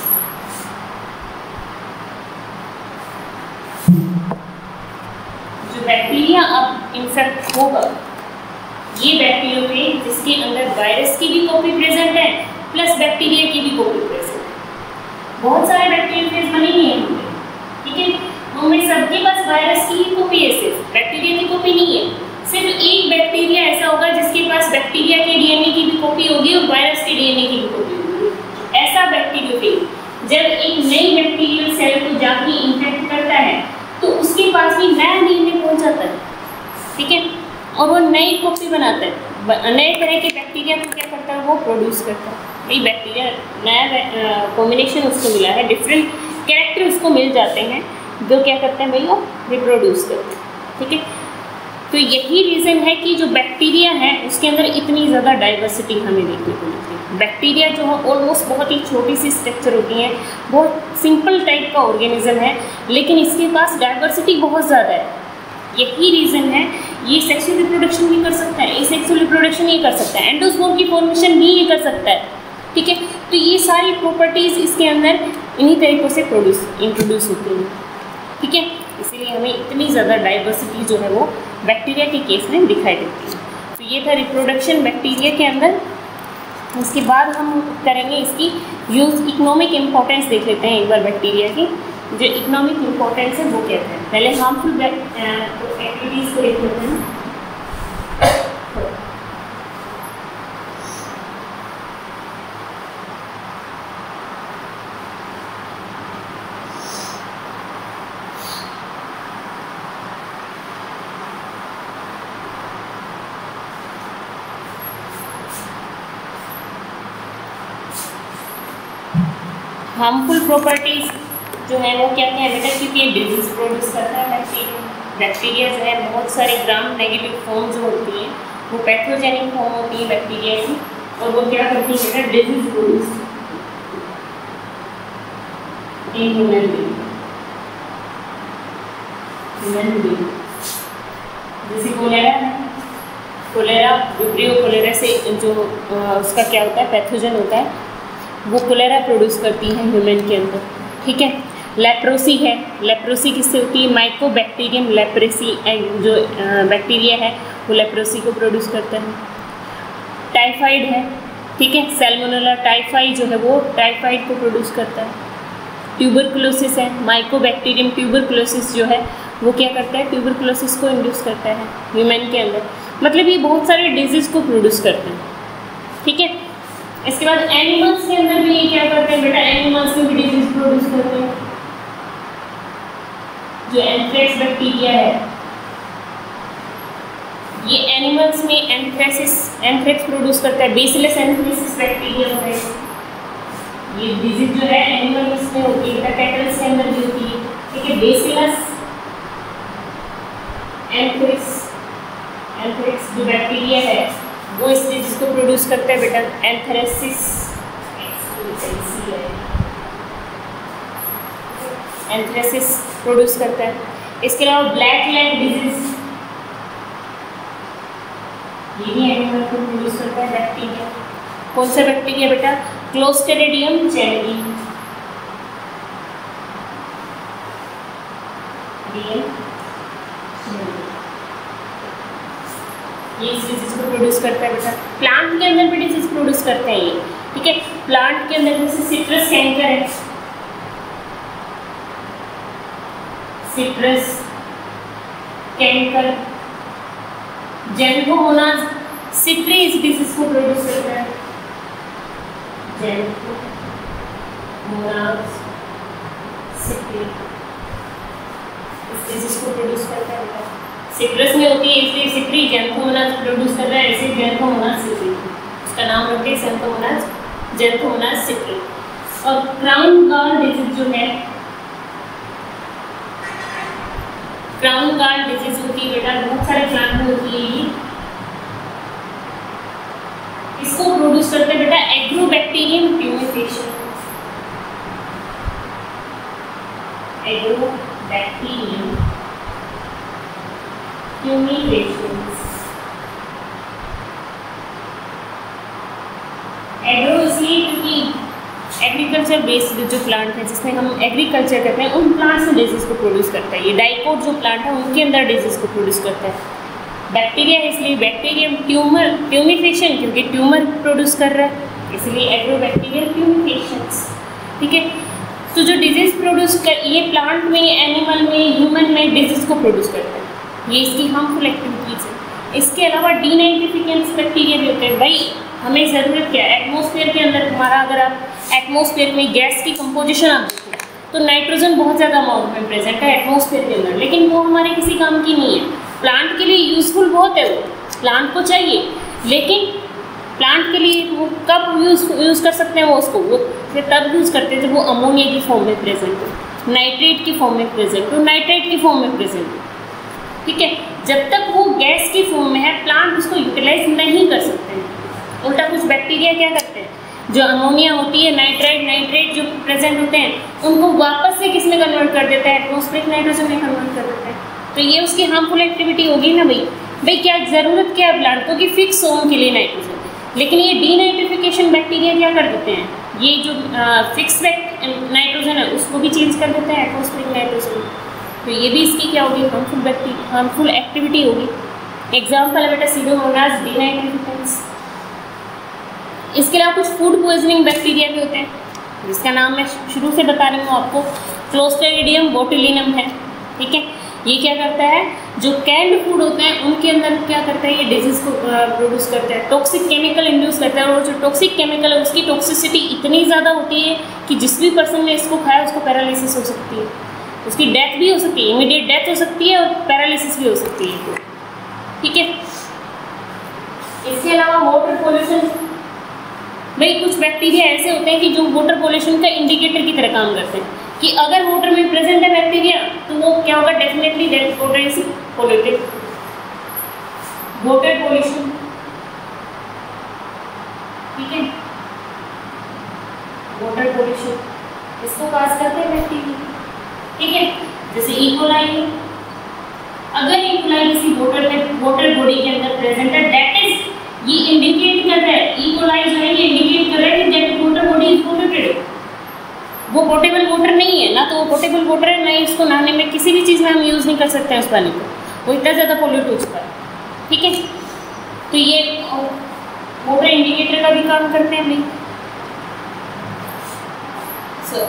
Speaker 1: जो बैक्टीरिया अब इन्फेक्ट होगा, ये बैक्टीरियोफेज जिसके अंदर वायरस की भी कॉपी प्रेजेंट है प्लस बैक्टीरिया की भी कॉपी प्रेजेंट है। बहुत सारे बैक्टीरियोफेज बने हुए हैं, ठीक है, उनमें सबके पास वायरस की ही कॉपी है, सिर्फ बैक्टीरिया की कॉपी नहीं है। सिर्फ एक बैक्टीरिया ऐसा होगा जिसके पास बैक्टीरिया के डीएनए की भी कॉपी होगी और वायरस के डीएनए की भी कॉपी होगी। ऐसा बैक्टीरियोफेज जब एक नई बैक्टीरियल सेल को जाके इन्फेक्ट करता है तो उसके पास भी नया डीएनए पहुंच जाता है, ठीक है, और वो नई कॉपी बनाता है, नए तरह के बैक्टीरिया को क्या करता है, वो प्रोड्यूस करता है। भाई बैक्टीरिया नया कॉम्बिनेशन उसको मिला है, डिफरेंट कैरेक्टर उसको मिल जाते हैं, जो क्या करते हैं भाई वो रिप्रोड्यूस करते हैं, ठीक है। तो यही रीज़न है कि जो बैक्टीरिया है उसके अंदर इतनी ज़्यादा डाइवर्सिटी हमें देखने को मिलती है। बैक्टीरिया जो है ऑलमोस्ट बहुत ही छोटी सी स्ट्रक्चर होती है, बहुत सिंपल टाइप का ऑर्गेनिज्म है, लेकिन इसके पास डाइवर्सिटी बहुत ज़्यादा है। यही रीज़न है, ये सेक्सुअल रिप्रोडक्शन भी कर सकता है, सेक्सुअल रिप्रोडक्शन ये कर सकता है, एंडोस्पोर की फॉर्मेशन भी ये कर सकता है, ठीक है। तो ये सारी प्रॉपर्टीज़ इसके अंदर इन्हीं तरीक़ों से प्रोड्यूस इंट्रोड्यूस होती हैं, ठीक है। इसीलिए हमें इतनी ज़्यादा डाइवर्सिटी जो है वो बैक्टीरिया के केस में दिखाई देती है। तो ये था रिप्रोडक्शन बैक्टीरिया के अंदर। उसके बाद हम करेंगे इसकी यूज़, इकोनॉमिक इम्पोर्टेंस देख लेते हैं एक बार बैक्टीरिया की। जो इकोनॉमिक इम्पोर्टेंस है वो क्या है, पहले हार्मफुल एक्टिविटीज़ को देख लेते हैं। हार्मफुल प्रॉपर्टीज़ जो है वो क्या क्या है बेटा, क्योंकि ये डिजीज प्रोड्यूस करता है बैक्टीरिया। बैक्टीरिया जो है बहुत सारे ग्राम नेगेटिव फॉर्म जो होती हैं वो पैथोजेनिक फॉर्म होती है बैक्टीरिया की, और वो क्या करती है बेटा, disease produce in human being human being जैसे कोलेरा है, कोलेरा विब्रियो कोलेरा से जो आ, उसका क्या होता है, पैथोजन होता है, वो कोलेरा प्रोड्यूस करती है ह्यूमन के अंदर, ठीक है। लेप्रोसी है, लेप्रोसी किससे होती है, माइकोबैक्टीरियम लेप्रोसी जो बैक्टीरिया है वो लेप्रोसी को प्रोड्यूस करता है। टाइफाइड है, ठीक है, सैल्मोनेला टाइफाई जो है वो टाइफाइड को प्रोड्यूस करता है। ट्यूबरकुलोसिस है, माइकोबैक्टीरियम ट्यूबरकुलोसिस जो है वो क्या करता है, ट्यूबरकुलोसिस को इंड्यूस करता है ह्यूमन के अंदर। मतलब ये बहुत सारे डिजीज़ को प्रोड्यूस करते हैं, ठीक है। इसके बाद एनिमल्स के अंदर भी ये क्या करते हैं बेटा, एनिमल्स में भी डिजीज प्रोड्यूस करते हैं। जो एंथ्रेक्स बैक्टीरिया है ये एनिमल्स में एंथ्रेसिस एंथ्रेक्स प्रोड्यूस करता है, बेसिलस एंथ्रेसिस बैक्टीरिया होता है। ये डिजीज जो है एनिमल्स में होती है, कैटल्स के अंदर भी होती है, ठीक है। बेसिलस एंथ्रेक्स एंथ्रेक्स जो बैक्टीरिया है वो इस डिजीज को प्रोड्यूस करता है बेटा, एंथ्रेसिस एंथ्रेसिस प्रोड्यूस करता है। इसके अलावा ब्लैक लेग डिजीज ये भी एनिमल को प्रोड्यूस करता है बैक्टीरिया। कौन सा बैक्टीरिया बेटा, क्लोस्ट्रिडियम चैनली, ये इस डिजीज को प्रोड्यूस करता है बेटा। प्लांट के अंदर भी डिजीज प्रोड्यूस करते हैं ये, ठीक है। प्लांट के अंदर जैसे सिट्रस कैंकर है, सिट्रस कैंकर, जेनकोमोनाज सिट्री इस डिजीज को प्रोड्यूस करता है, जेनकोमोनाज सिट्री इस डिजीज को प्रोड्यूस करता है बेटा। सिट्रस में होती है इसलिए सिट्री ज़ैंथोमोनास प्रोड्यूस कर रहा है, ऐसे ज़ैंथोमोनास सिट्री, इसका नाम रखते हैं ज़ैंथोमोनास ज़ैंथोमोनास सिट्री। और क्राउन गॉल डिजीज जो है, क्राउन गॉल डिजीज होती है बेटा, बहुत सारे प्लांट में होती है ये, इसको प्रोड्यूस करते हैं बेटा agrobacterium tumefaciens, agrobacterium tumefaciens. Agro इसलिए क्योंकि एग्रीकल्चर बेस्ड जो प्लांट है जिसमें हम एग्रीकल्चर करते हैं उन प्लांट्स में डिजीज को प्रोड्यूस करता है। ये डाइकोट जो प्लांट है उनके अंदर डिजीज को प्रोड्यूस करता है। बैक्टीरिया इसलिए बैक्टीरियम ट्यूमर ट्यूमिफेशियन क्योंकि ट्यूमर प्रोड्यूस कर रहा है, इसलिए एग्रोबैक्टीरियम ट्यूमिफेशियंस। ठीक है, तो जो डिजीज प्रोड्यूस कर ये प्लांट में, एनिमल में, ह्यूमन में डिजीज को प्रोड्यूस करता है, ये इसकी हार्मफुल एक्टिविटीज़ है। इसके अलावा डीनाइट्रिफिकेंस बैक्टीरिया भी होते हैं। भाई हमें ज़रूरत क्या है, एटमॉस्फेयर के अंदर हमारा, अगर आप एटमॉस्फेयर में गैस की कंपोजिशन आप देखो तो नाइट्रोजन बहुत ज़्यादा अमाउंट में प्रेजेंट है एटमॉस्फेयर के अंदर, लेकिन वो हमारे किसी काम की नहीं है। प्लांट के लिए यूज़फुल बहुत है, वो प्लांट को चाहिए, लेकिन प्लांट के लिए वो कब यूज़ यूज़ कर सकते हैं, वो उसको वो फिर तब यूज़ करते हैं जब वो अमोनिया की फॉर्म में प्रेजेंट हो, नाइट्रेट की फॉर्म में प्रेजेंट हो, नाइट्रेट की फॉर्म में प्रेजेंट हो। ठीक है, जब तक वो गैस की फॉर्म में है प्लांट उसको यूटिलाइज नहीं कर सकते हैं। उल्टा कुछ बैक्टीरिया क्या करते हैं, जो अमोनिया होती है, नाइट्राइट नाइट्रेट जो प्रेजेंट होते हैं उनको वापस से किस में कन्वर्ट कर देता है, एटमॉस्फेरिक नाइट्रोजन में कन्वर्ट कर देता है। तो ये उसकी हार्मफुल एक्टिविटी होगी ना भाई। भाई क्या ज़रूरत क्या है प्लांट को कि फिक्स हो उनके लिए नाइट्रोजन, लेकिन ये डीनाइट्रिफिकेशन बैक्टीरिया क्या कर देते हैं, ये जो फिक्स नाइट्रोजन है उसको भी चेंज कर देते हैं एटमॉस्फेरिक नाइट्रोजन। तो ये भी इसकी क्या होगी, हार्मफुल बैक्टीरिया हार्मफुल एक्टिविटी होगी। एग्जाम्पल है बेटा सीडोमोनास डीनाइट्रिफिकेंस। इसके अलावा कुछ फूड पॉइजनिंग बैक्टीरिया भी होते हैं जिसका नाम मैं शुरू से बता रही हूँ आपको, क्लोस्ट्रीडियम बोटुलिनम है। ठीक है, ये क्या करता है, जो कैंड फूड होते हैं उनके अंदर क्या करता है, ये डिजीज को प्रोड्यूस करता है, टॉक्सिक केमिकल इंड्यूस करता है। और जो टॉक्सिक केमिकल है उसकी टॉक्सिसिटी इतनी ज़्यादा होती है कि जिस भी पर्सन ने इसको खाया उसको पैरालिसिस हो सकती है, उसकी डेथ भी हो सकती है, इमीडिएट डेथ हो सकती है और पैरालिसिस भी हो सकती है। ठीक है, इसके अलावा वाटर पॉल्यूशन। भाई कुछ बैक्टीरिया ऐसे होते हैं कि जो वाटर पॉल्यूशन का इंडिकेटर की तरह काम करते हैं कि अगर वाटर में प्रेजेंट है बैक्टीरिया तो वो क्या होगा, definitely that water is polluted. Water pollution, ठीक है, वाटर पॉल्यूशन इसको काज करते हैं बैक्टीरिया। ठीक है, जैसे इकोलाई, अगर इकोलाई किसी वाटर में वाटर बॉडी के अंदर प्रेजेंट है, दैट इज ये इंडिकेट कर रहा है, इकोलाई जो है ये इंडिकेट कर रहा है कि that water body is polluted. वो पोर्टेबल वाटर नहीं है ना, तो वो पोर्टेबल वाटर है ना, इसको नहाने में किसी भी चीज़ में हम यूज़ नहीं कर सकते हैं उस पानी को, वो इतना ज़्यादा पोल्यूट हो चुका है। ठीक है, तो ये वाटर इंडिकेटर का भी काम करते हैं भाई। सो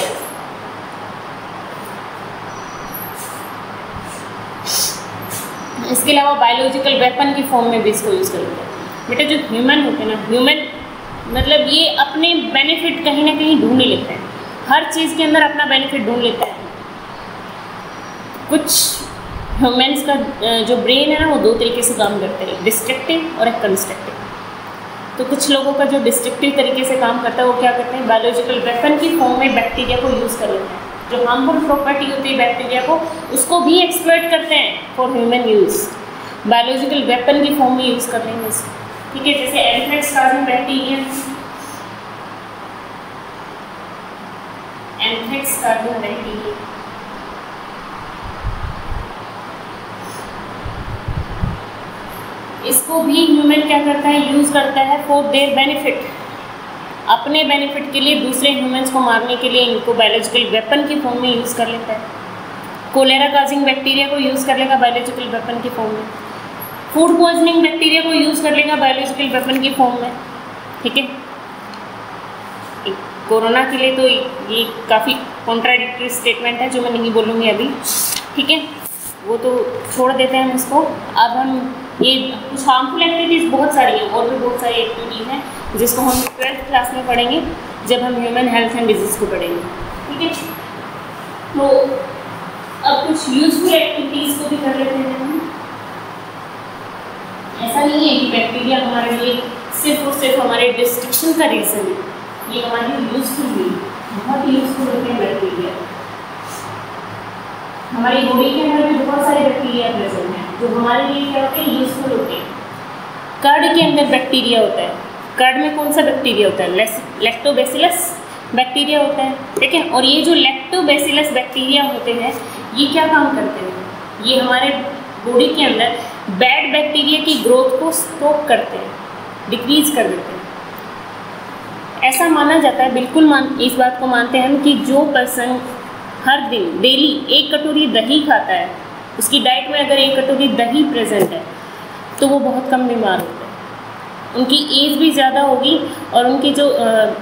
Speaker 1: इसके अलावा बायोलॉजिकल वेपन की फॉर्म में भी इसको यूज़ करते हैं। बेटा जो ह्यूमन होते हैं ना, ह्यूमन मतलब ये अपने बेनिफिट कहीं ना कहीं ढूंढ ही लेते हैं, हर चीज़ के अंदर अपना बेनिफिट ढूंढ लेता है। कुछ ह्यूमन्स का जो ब्रेन है ना वो दो तरीके से काम करता है, एक डिस्ट्रक्टिव और एक कंस्ट्रक्टिव। तो कुछ लोगों का जो डिस्ट्रक्टिव तरीके से काम करता है वो क्या करते हैं, बायोलॉजिकल वेपन की फॉर्म में बैक्टीरिया को यूज़ कर लेते हैं। जो हार्मफुल प्रॉपर्टी होती है बैक्टीरिया को उसको भी एक्सप्लॉइट करते हैं for human use, biological weapon की फॉर्म में यूज़ कर लेंगे इसको। ठीक है, जैसे anthrax causing bacteria, anthrax causing bacteria इसको भी ह्यूमन क्या करता है, यूज़ करता है फॉर देयर बेनिफिट, अपने बेनिफिट के लिए दूसरे ह्यूमंस को मारने के लिए इनको बायोलॉजिकल वेपन की फॉर्म में यूज़ कर लेता है। कोलेरा काजिंग बैक्टीरिया को यूज़ कर लेगा बायोलॉजिकल वेपन की फॉर्म में, फूड पॉइजनिंग बैक्टीरिया को यूज़ कर लेगा बायोलॉजिकल वेपन की फॉर्म में। ठीक है, कोरोना के लिए तो ये काफ़ी कॉन्ट्राडिक्टरी स्टेटमेंट है जो मैं नहीं बोलूँगी अभी। ठीक है, वो तो छोड़ देते हैं हम इसको। अब हम ये कुछ हार्मफुल एक्टिविटीज़ बहुत सारी हैं, और भी बहुत सारी एक्टिविटीज़ हैं जिसको हम ट्वेल्थ क्लास में पढ़ेंगे जब हम ह्यूमन हेल्थ एंड डिजीज़ को पढ़ेंगे। ठीक है, तो अब कुछ यूजफुल एक्टिविटीज़ को भी कर लेते हैं हम। ऐसा नहीं है कि बैक्टीरिया हमारे लिए सिर्फ और सिर्फ हमारे डिस्ट्रक्शन का रीज़न है, ये हमारे लिए यूजफुल भी, बहुत यूजफुल होते हैं बैक्टीरिया। हमारी बॉडी के अंदर भी बहुत सारे बैक्टीरिया प्रेजेंट हैं जो हमारे लिए क्या होते हैं, यूजफुल होते हैं। कर्ड के अंदर बैक्टीरिया होता है, कर्ड में कौन सा बैक्टीरिया होता है, लैक्टोबैसिलस बैक्टीरिया होता है, ठीक है। और ये जो लैक्टोबैसिलस बैक्टीरिया होते हैं ये क्या काम करते हैं, ये हमारे बॉडी के अंदर बैड बैक्टीरिया की ग्रोथ को स्टॉप करते हैं, डिक्रीज कर देते हैं। ऐसा माना जाता है, बिल्कुल मान इस बात को मानते हैं हम कि जो पर्सन हर दिन डेली एक कटोरी दही खाता है, उसकी डाइट में अगर एक कटोरी दही प्रेजेंट है तो वो बहुत कम बीमार होते हैं, उनकी एज भी ज़्यादा होगी और उनकी जो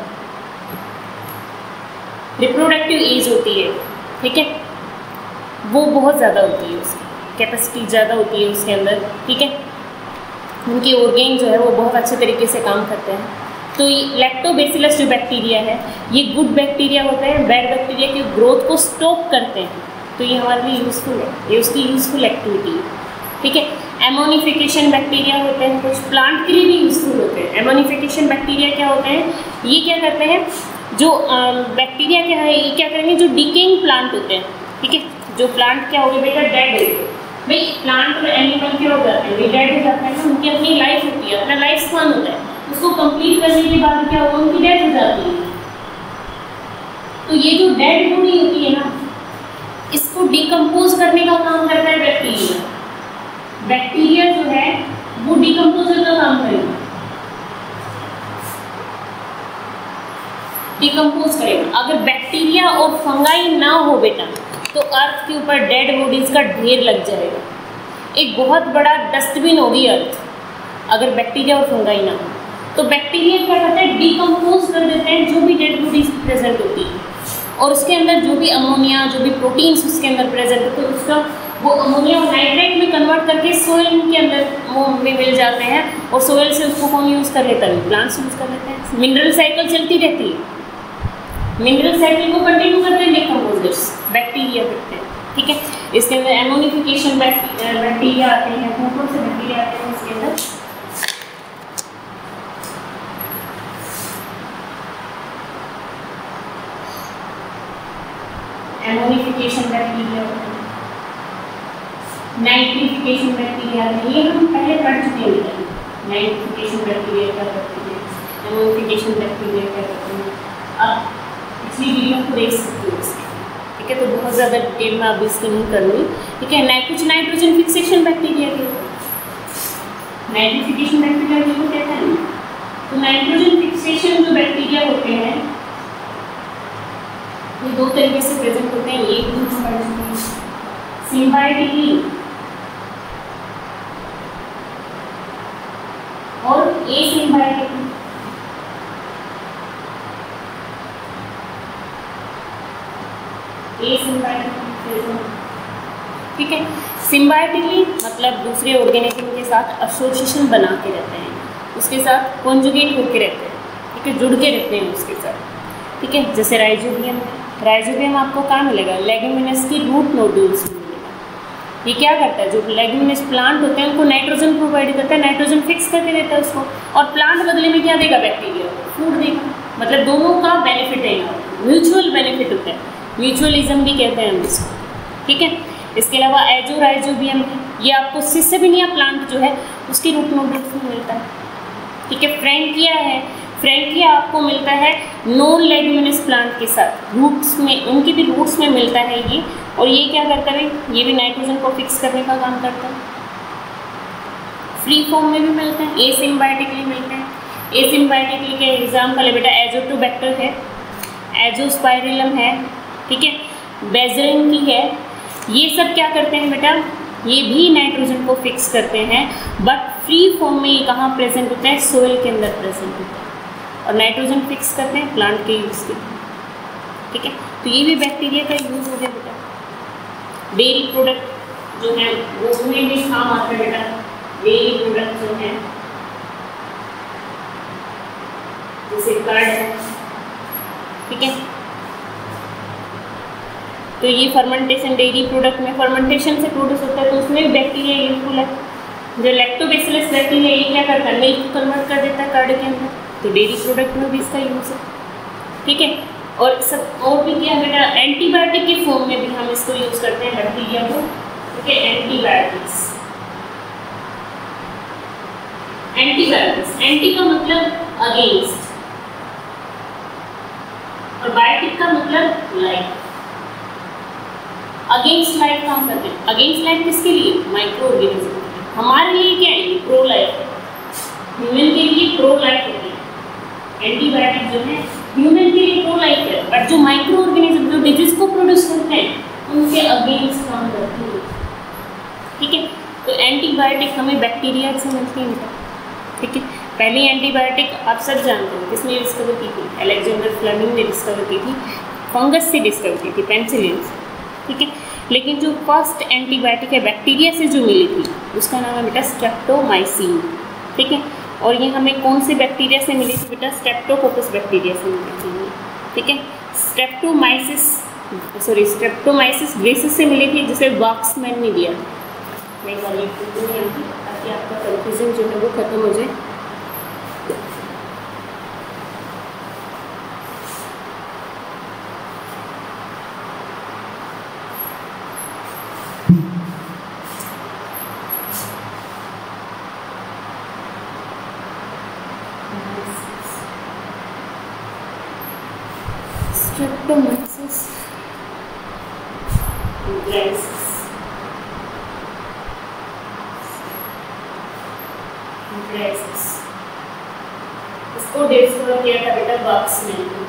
Speaker 1: रिप्रोडक्टिव एज होती है, ठीक है, वो बहुत ज़्यादा होती है, उसकी कैपेसिटी ज़्यादा होती है उसके अंदर, ठीक है। उनके ऑर्गेन जो है वो बहुत अच्छे तरीके से काम करते हैं। तो ये लैक्टोबैसिलस जो बैक्टीरिया है ये गुड बैक्टीरिया होता है, बैड बैक्टीरिया की ग्रोथ को स्टॉप करते हैं, तो ये हमारे लिए यूज़फुल है, ये उसकी यूज़फुल एक्टिविटी है, ठीक है। एमोनिफिकेशन बैक्टीरिया होते हैं, कुछ प्लांट के लिए भी यूज़फुल होते हैं। एमोनिफिकेशन बैक्टीरिया क्या होते हैं, ये क्या करते हैं, जो बैक्टीरिया क्या है, ये क्या करेंगे, जो डिकेइंग प्लांट होते हैं, ठीक है, जो प्लांट क्या हो गए बेटा, डेड है भाई, प्लांट और एनिमल क्या हो जाते हैं, वे डेड हो जाते हैं, उनकी अपनी लाइफ होती है, अपना लाइफ स्पान होता है, उसको कंप्लीट करने के बाद क्या होगा, उनकी डेथ हो जाती है। तो ये जो डेड बॉडी होती है ना, इसको डिकम्पोज करने का काम करता है बैक्टीरिया। बैक्टीरिया जो है वो डिकम्पोजर का काम करेगा, डिकम्पोज करेगा। अगर बैक्टीरिया और फंगाई ना हो बेटा तो अर्थ के ऊपर डेड बॉडीज का ढेर लग जाएगा, एक बहुत बड़ा डस्टबिन होगी अर्थ, अगर बैक्टीरिया और फंगाई ना हो। तो बैक्टीरिया क्या करते हैं, डिकम्पोज कर देते हैं जो भी डेड बॉडीज प्रेजेंट होती है, और उसके अंदर जो भी अमोनिया, जो भी प्रोटीन्स उसके अंदर प्रेजेंट होते हैं, उसका वो अमोनिया और नाइट्रेट में कन्वर्ट करके सोइल के अंदर वो में मिल जाते हैं, और सोइल से उसको कौन यूज़ कर लेता है, प्लांट्स यूज़ कर लेते हैं। मिनरल साइकिल चलती रहती है, मिनरल साइकिल को कंटिन्यू करते हैं डिकम्पोजर्स, बैक्टीरिया करते हैं, ठीक है। इसके अंदर एमोनिफिकेशन बैक्टीरिया आते हैं, कौन कौन से बैक्टीरिया आते हैं इसके अंदर, एमोनिफिकेशन बैक्टीरिया होते हैं, नाइट्रिफिकेशन बैक्टीरिया आते हैं, ये हम पहले पढ़ चुके हैं। नाइट्रिफिकेशन बैक्टीरिया क्या करते हैं, एमोनिफिकेशन बैक्टीरिया क्या करते हैं, अब पिछली वीडियो को देख सकते हो उसके, ठीक है। तो बहुत ज़्यादा डिटेल में अब इसकी नहीं करूँगी, ठीक है। ना कुछ नाइट्रोजन फिक्सेशन बैक्टीरिया के नाइट्रिफिकेशन बैक्टीरिया को कहते हैं। तो नाइट्रोजन फिक्सेशन जो बैक्टीरिया होते हैं ये दो तरीके से प्रेजेंट होते हैं, एक ग्रुप हम पढ़ चुके हैं, सिम्बायोटिकली और एसिम्बायोटिकली। एसिम्बायोटिकली, ठीक है। सिम्बायोटिकली मतलब दूसरे ऑर्गेनिज्म के साथ एसोसिएशन बना के रहते हैं, उसके साथ कॉन्जुगेट होके रहते हैं, ठीक है, जुड़ के रहते हैं उसके साथ, ठीक है। जैसे राइजोबियम, राइजोबियम आपको कहाँ मिलेगा, लेगुमिनस की रूट नोड्यूल्स में मिलेगा। ये क्या करता है, जो लेगुमिनस प्लांट होते हैं उनको नाइट्रोजन प्रोवाइड करता है, नाइट्रोजन फिक्स करके देता है उसको, और प्लांट बदले में क्या देगा, बैक्टीरिया फूड देगा। मतलब दोनों का बेनिफिट है, यहाँ म्यूचुअल बेनिफिट होता है, म्यूचुअलिज्म भी कहते हैं हम इसको, ठीक है। इसके अलावा एजो राइजोबियम है, ये आपको सिसेबिनिया प्लांट जो है उसकी रूट नोड्यूल्स में मिलता है, ठीक है। फ्रैंकिया है, फ्रैंकिया आपको मिलता है नॉन लेगुमिनस प्लांट के साथ, रूट्स में, उनकी भी रूट्स में मिलता है ये, और ये क्या करता है, ये भी नाइट्रोजन को फिक्स करने का काम करता है। फ्री फॉर्म में भी मिलते हैं, एसिम्बायोटिकली मिलते हैं। एसिम्बायोटिकली के एग्जाम्पल है बेटा एजोटोबैक्टर है, एजोस्पाइरिलम है, ठीक है, बेजरिन की है। ये सब क्या करते हैं बेटा, ये भी नाइट्रोजन को फिक्स करते हैं, बट फ्री फॉर्म में ये कहाँ प्रेजेंट होते हैं, सोइल के अंदर प्रेजेंट होते हैं, और नाइट्रोजन फिक्स करते हैं प्लांट के यूज़ के, ठीक है। तो ये भी बैक्टीरिया का यूज़ हो गया बेटा। डेयरी प्रोडक्ट जो है वो उनमें भी काम आता है बेटा, डेयरी प्रोडक्ट जो है जैसे कर्ड है, ठीक है। तो ये फर्मेंटेशन, डेयरी प्रोडक्ट में फर्मेंटेशन से प्रोड्यूस होता है, तो उसमें भी बैक्टीरिया यूजफुल है, जो लैक्टोबैसिलस बैक्टीरिया ये क्या करता है, मिल्क को कन्वर्ट कर देता है कर्ड के अंदर, तो डेयरी प्रोडक्ट में भी इसका यूज़ है। ठीक है, और सब और भी क्या बेटा, एंटीबायोटिक के फॉर्म में भी हम इसको यूज़ करते हैं बैक्टीरिया को। ठीक है, एंटीबायोटिक्स। एंटीबायोटिक्स, एंटी का मतलब अगेंस्ट और बायोटिक का मतलब लाइक। अगेंस्ट लाइफ काम करते हैं। अगेंस्ट लाइफ किसके लिए, माइक्रो ऑर्गेनिज्म। हमारे लिए क्या है, ये प्रो लाइफ है, ह्यूमन के लिए प्रो लाइफ होती है। एंटीबायोटिक जो है ह्यूमन के लिए प्रो लाइफ है, बट जो माइक्रो ऑर्गेनिज्म जो डिजीज को प्रोड्यूस करते हैं उनके अगेंस्ट काम करती है। ठीक है, तो एंटीबायोटिक हमें बैक्टीरिया से मिलती है। ठीक है, पहली एंटीबायोटिक आप सब जानते हो किसने डिस्कवर की थी, अलेक्जेंडर फ्लेमिंग ने डिस्कवर की थी, फंगस से डिस्कवर की थी, पेनिसिलिन से। ठीक है, लेकिन जो फर्स्ट एंटीबायोटिक है बैक्टीरिया से जो मिली थी उसका नाम है बेटा स्ट्रेप्टोमाइसिन। ठीक है, और ये हमें कौन से बैक्टीरिया से मिली थी बेटा, स्ट्रेप्टोकोकस बैक्टीरिया से मिली थी। ठीक है, स्ट्रेप्टोमाइसिस सॉरी स्ट्रेप्टोमाइसिस ग्रेसिस से मिली थी, जिसे वॉक्समैन ने दिया। मैं वाली ताकि आपका कन्फ्यूजन जो है वो खत्म हो जाए। Streptomyces gracilis, gracilis इसको डिस्कवर किया था बेटा वॉक्समैन ने।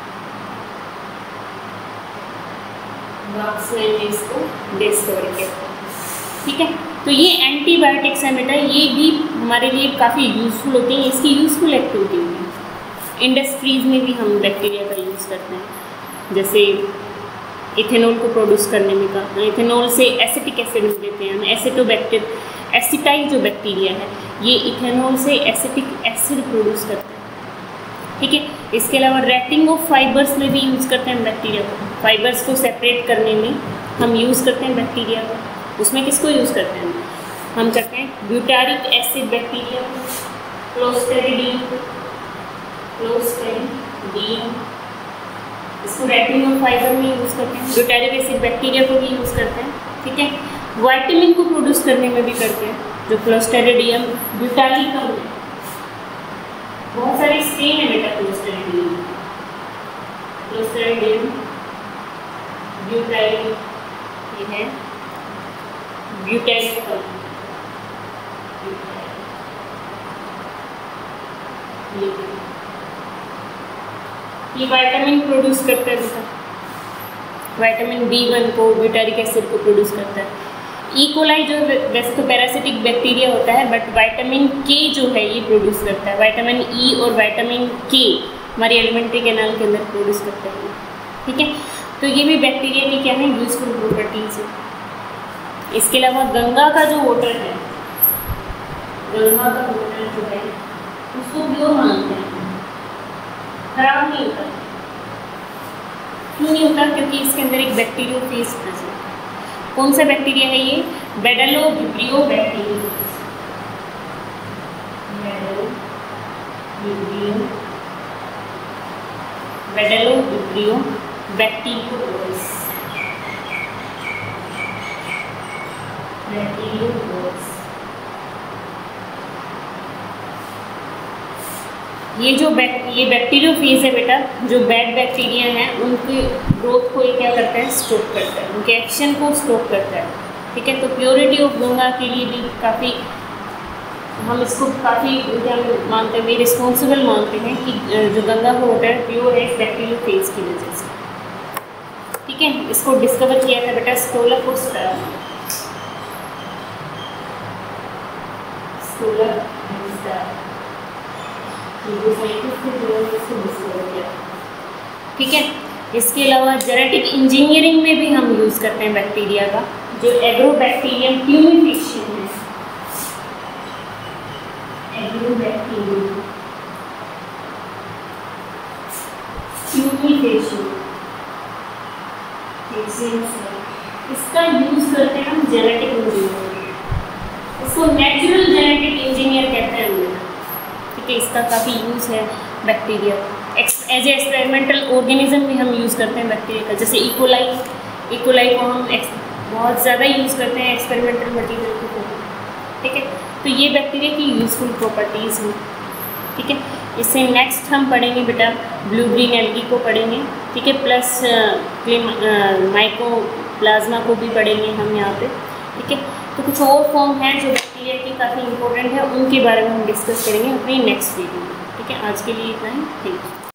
Speaker 1: वॉक्समैन ने इसको डिस्कवर किया। ठीक है, तो ये एंटीबायोटिक्स है बेटा, ये भी हमारे लिए काफ़ी यूजफुल होती हैं। इसकी यूजफुल एक्टिविटी होती है। इंडस्ट्रीज़ में भी हम बैक्टीरिया का यूज़ करते हैं, जैसे इथेनॉल को प्रोड्यूस करने में का इथेनॉल से एसिटिक एसिड देते हैं हम, एसिटोबैक्टर एसिटाइल जो बैक्टीरिया है ये इथेनॉल से एसिटिक एसिड प्रोड्यूस करता है। ठीक है, इसके अलावा रैटिंग ऑफ फाइबर्स में भी यूज़ करते हैं बैक्टीरिया को। फाइबर्स को सेपरेट करने में हम यूज़ करते हैं बैक्टीरिया को। उसमें किसको यूज़ करते हैं, हम करते हैं ब्यूटारिक एसिड बैक्टीरिया को, क्लोस्ट्रिडियम क्लोस्ट्रिडियम इसको रैटिंग ऑफ फाइबर में यूज़ करते हैं। ब्यूटारिक एसिड बैक्टीरिया को भी यूज़ करते हैं। ठीक है, वाइटामिन को प्रोड्यूस करने में भी करते हैं, जो क्लोस्ट्रिडियम ब्यूटारिक का बहुत सारे स्टेन है बेटा क्लोस्ट्रिडियम क्लोस्ट्रिडियम ब्यूटाइल, ये है ब्यूटाइल का ये विटामिन प्रोड्यूस करता है बेटा, विटामिन बी वन को ब्यूटारिक एसिड को प्रोड्यूस करता है। ई कोलाई जो वैसे तो पैरासिटिक बैक्टीरिया होता है, बट विटामिन के जो है ये प्रोड्यूस करता है। विटामिन ई और विटामिन के हमारी एलिमेंट्री कैनाल के अंदर प्रोड्यूस करते हैं। ठीक है, तो ये भी बैक्टीरिया की क्या है, यूजफुल प्रॉपर्टीज है। इसके अलावा गंगा का जो वाटर है, गंगा का वाटर जो है उसको प्योर मानते हैं, खराब नहीं होता। क्यों नहीं होता, क्योंकि इसके अंदर एक बैक्टीरियोफेज प्रेजेंट है। कौन सा बैक्टीरिया है ये, Bdellovibrio bacteria, Bdellovibrio bacteriophage bacteriophage ये जो बैक ये बैक्टीरियोफेज है बेटा, जो बैड बैक्टीरिया हैं उनकी ग्रोथ को ये क्या करता है, स्टॉप करता है, उनके एक्शन को स्टॉप करता है। ठीक है, तो प्योरिटी ऑफ गंगा के लिए भी काफ़ी हम इसको काफ़ी क्या मानते हैं, रिस्पॉन्सिबल मानते हैं कि जो गंगा का वाटर प्योर है इस बैक्टीरियोफेज की वजह से। ठीक है, इसको डिस्कवर किया था बेटा स्टोलाकोस्टा स्टोलाकोस्टा ठीक है। इसके अलावा जेनेटिक इंजीनियरिंग में भी हम यूज़ करते हैं बैक्टीरिया का, जो एग्रोबैक्टीरियम ट्यूमिफिकेशन है, एग्रोबैक्टीरियम ट्यूमिफिकेशन, इसका यूज़ करते हैं हम जेनेटिक इंजीनियरिंग। इसको नेट नेचुरल जेनेटिक इंजीनियर कहते हैं हम, ठीक है। इसका काफ़ी यूज़ है bacteria, as a experimental organism भी हम यूज़ करते हैं बैक्टीरिया का, जैसे इकोलाई इकोलाई को हम बहुत ज़्यादा यूज़ करते हैं एक्सपेरिमेंटल मटीरियल के तौर पर, ठीक है। तो ये बैक्टीरिया की यूज़फुल प्रॉपर्टीज़ हैं, ठीक है। इससे नेक्स्ट हम पढ़ेंगे बेटा ब्लू ग्रीन एल्गी को पढ़ेंगे, ठीक है, प्लस माइको प्लाज्मा को भी पढ़ेंगे हम यहाँ पे, ठीक है। तो कुछ और फॉर्म हैं जो बैक्टीरिया की काफ़ी इंपॉर्टेंट है, उनके बारे में हम डिस्कस करेंगे अपनी नेक्स्ट वीडियो में, ठीक है। आज के लिए इतना ही, थैंक यू।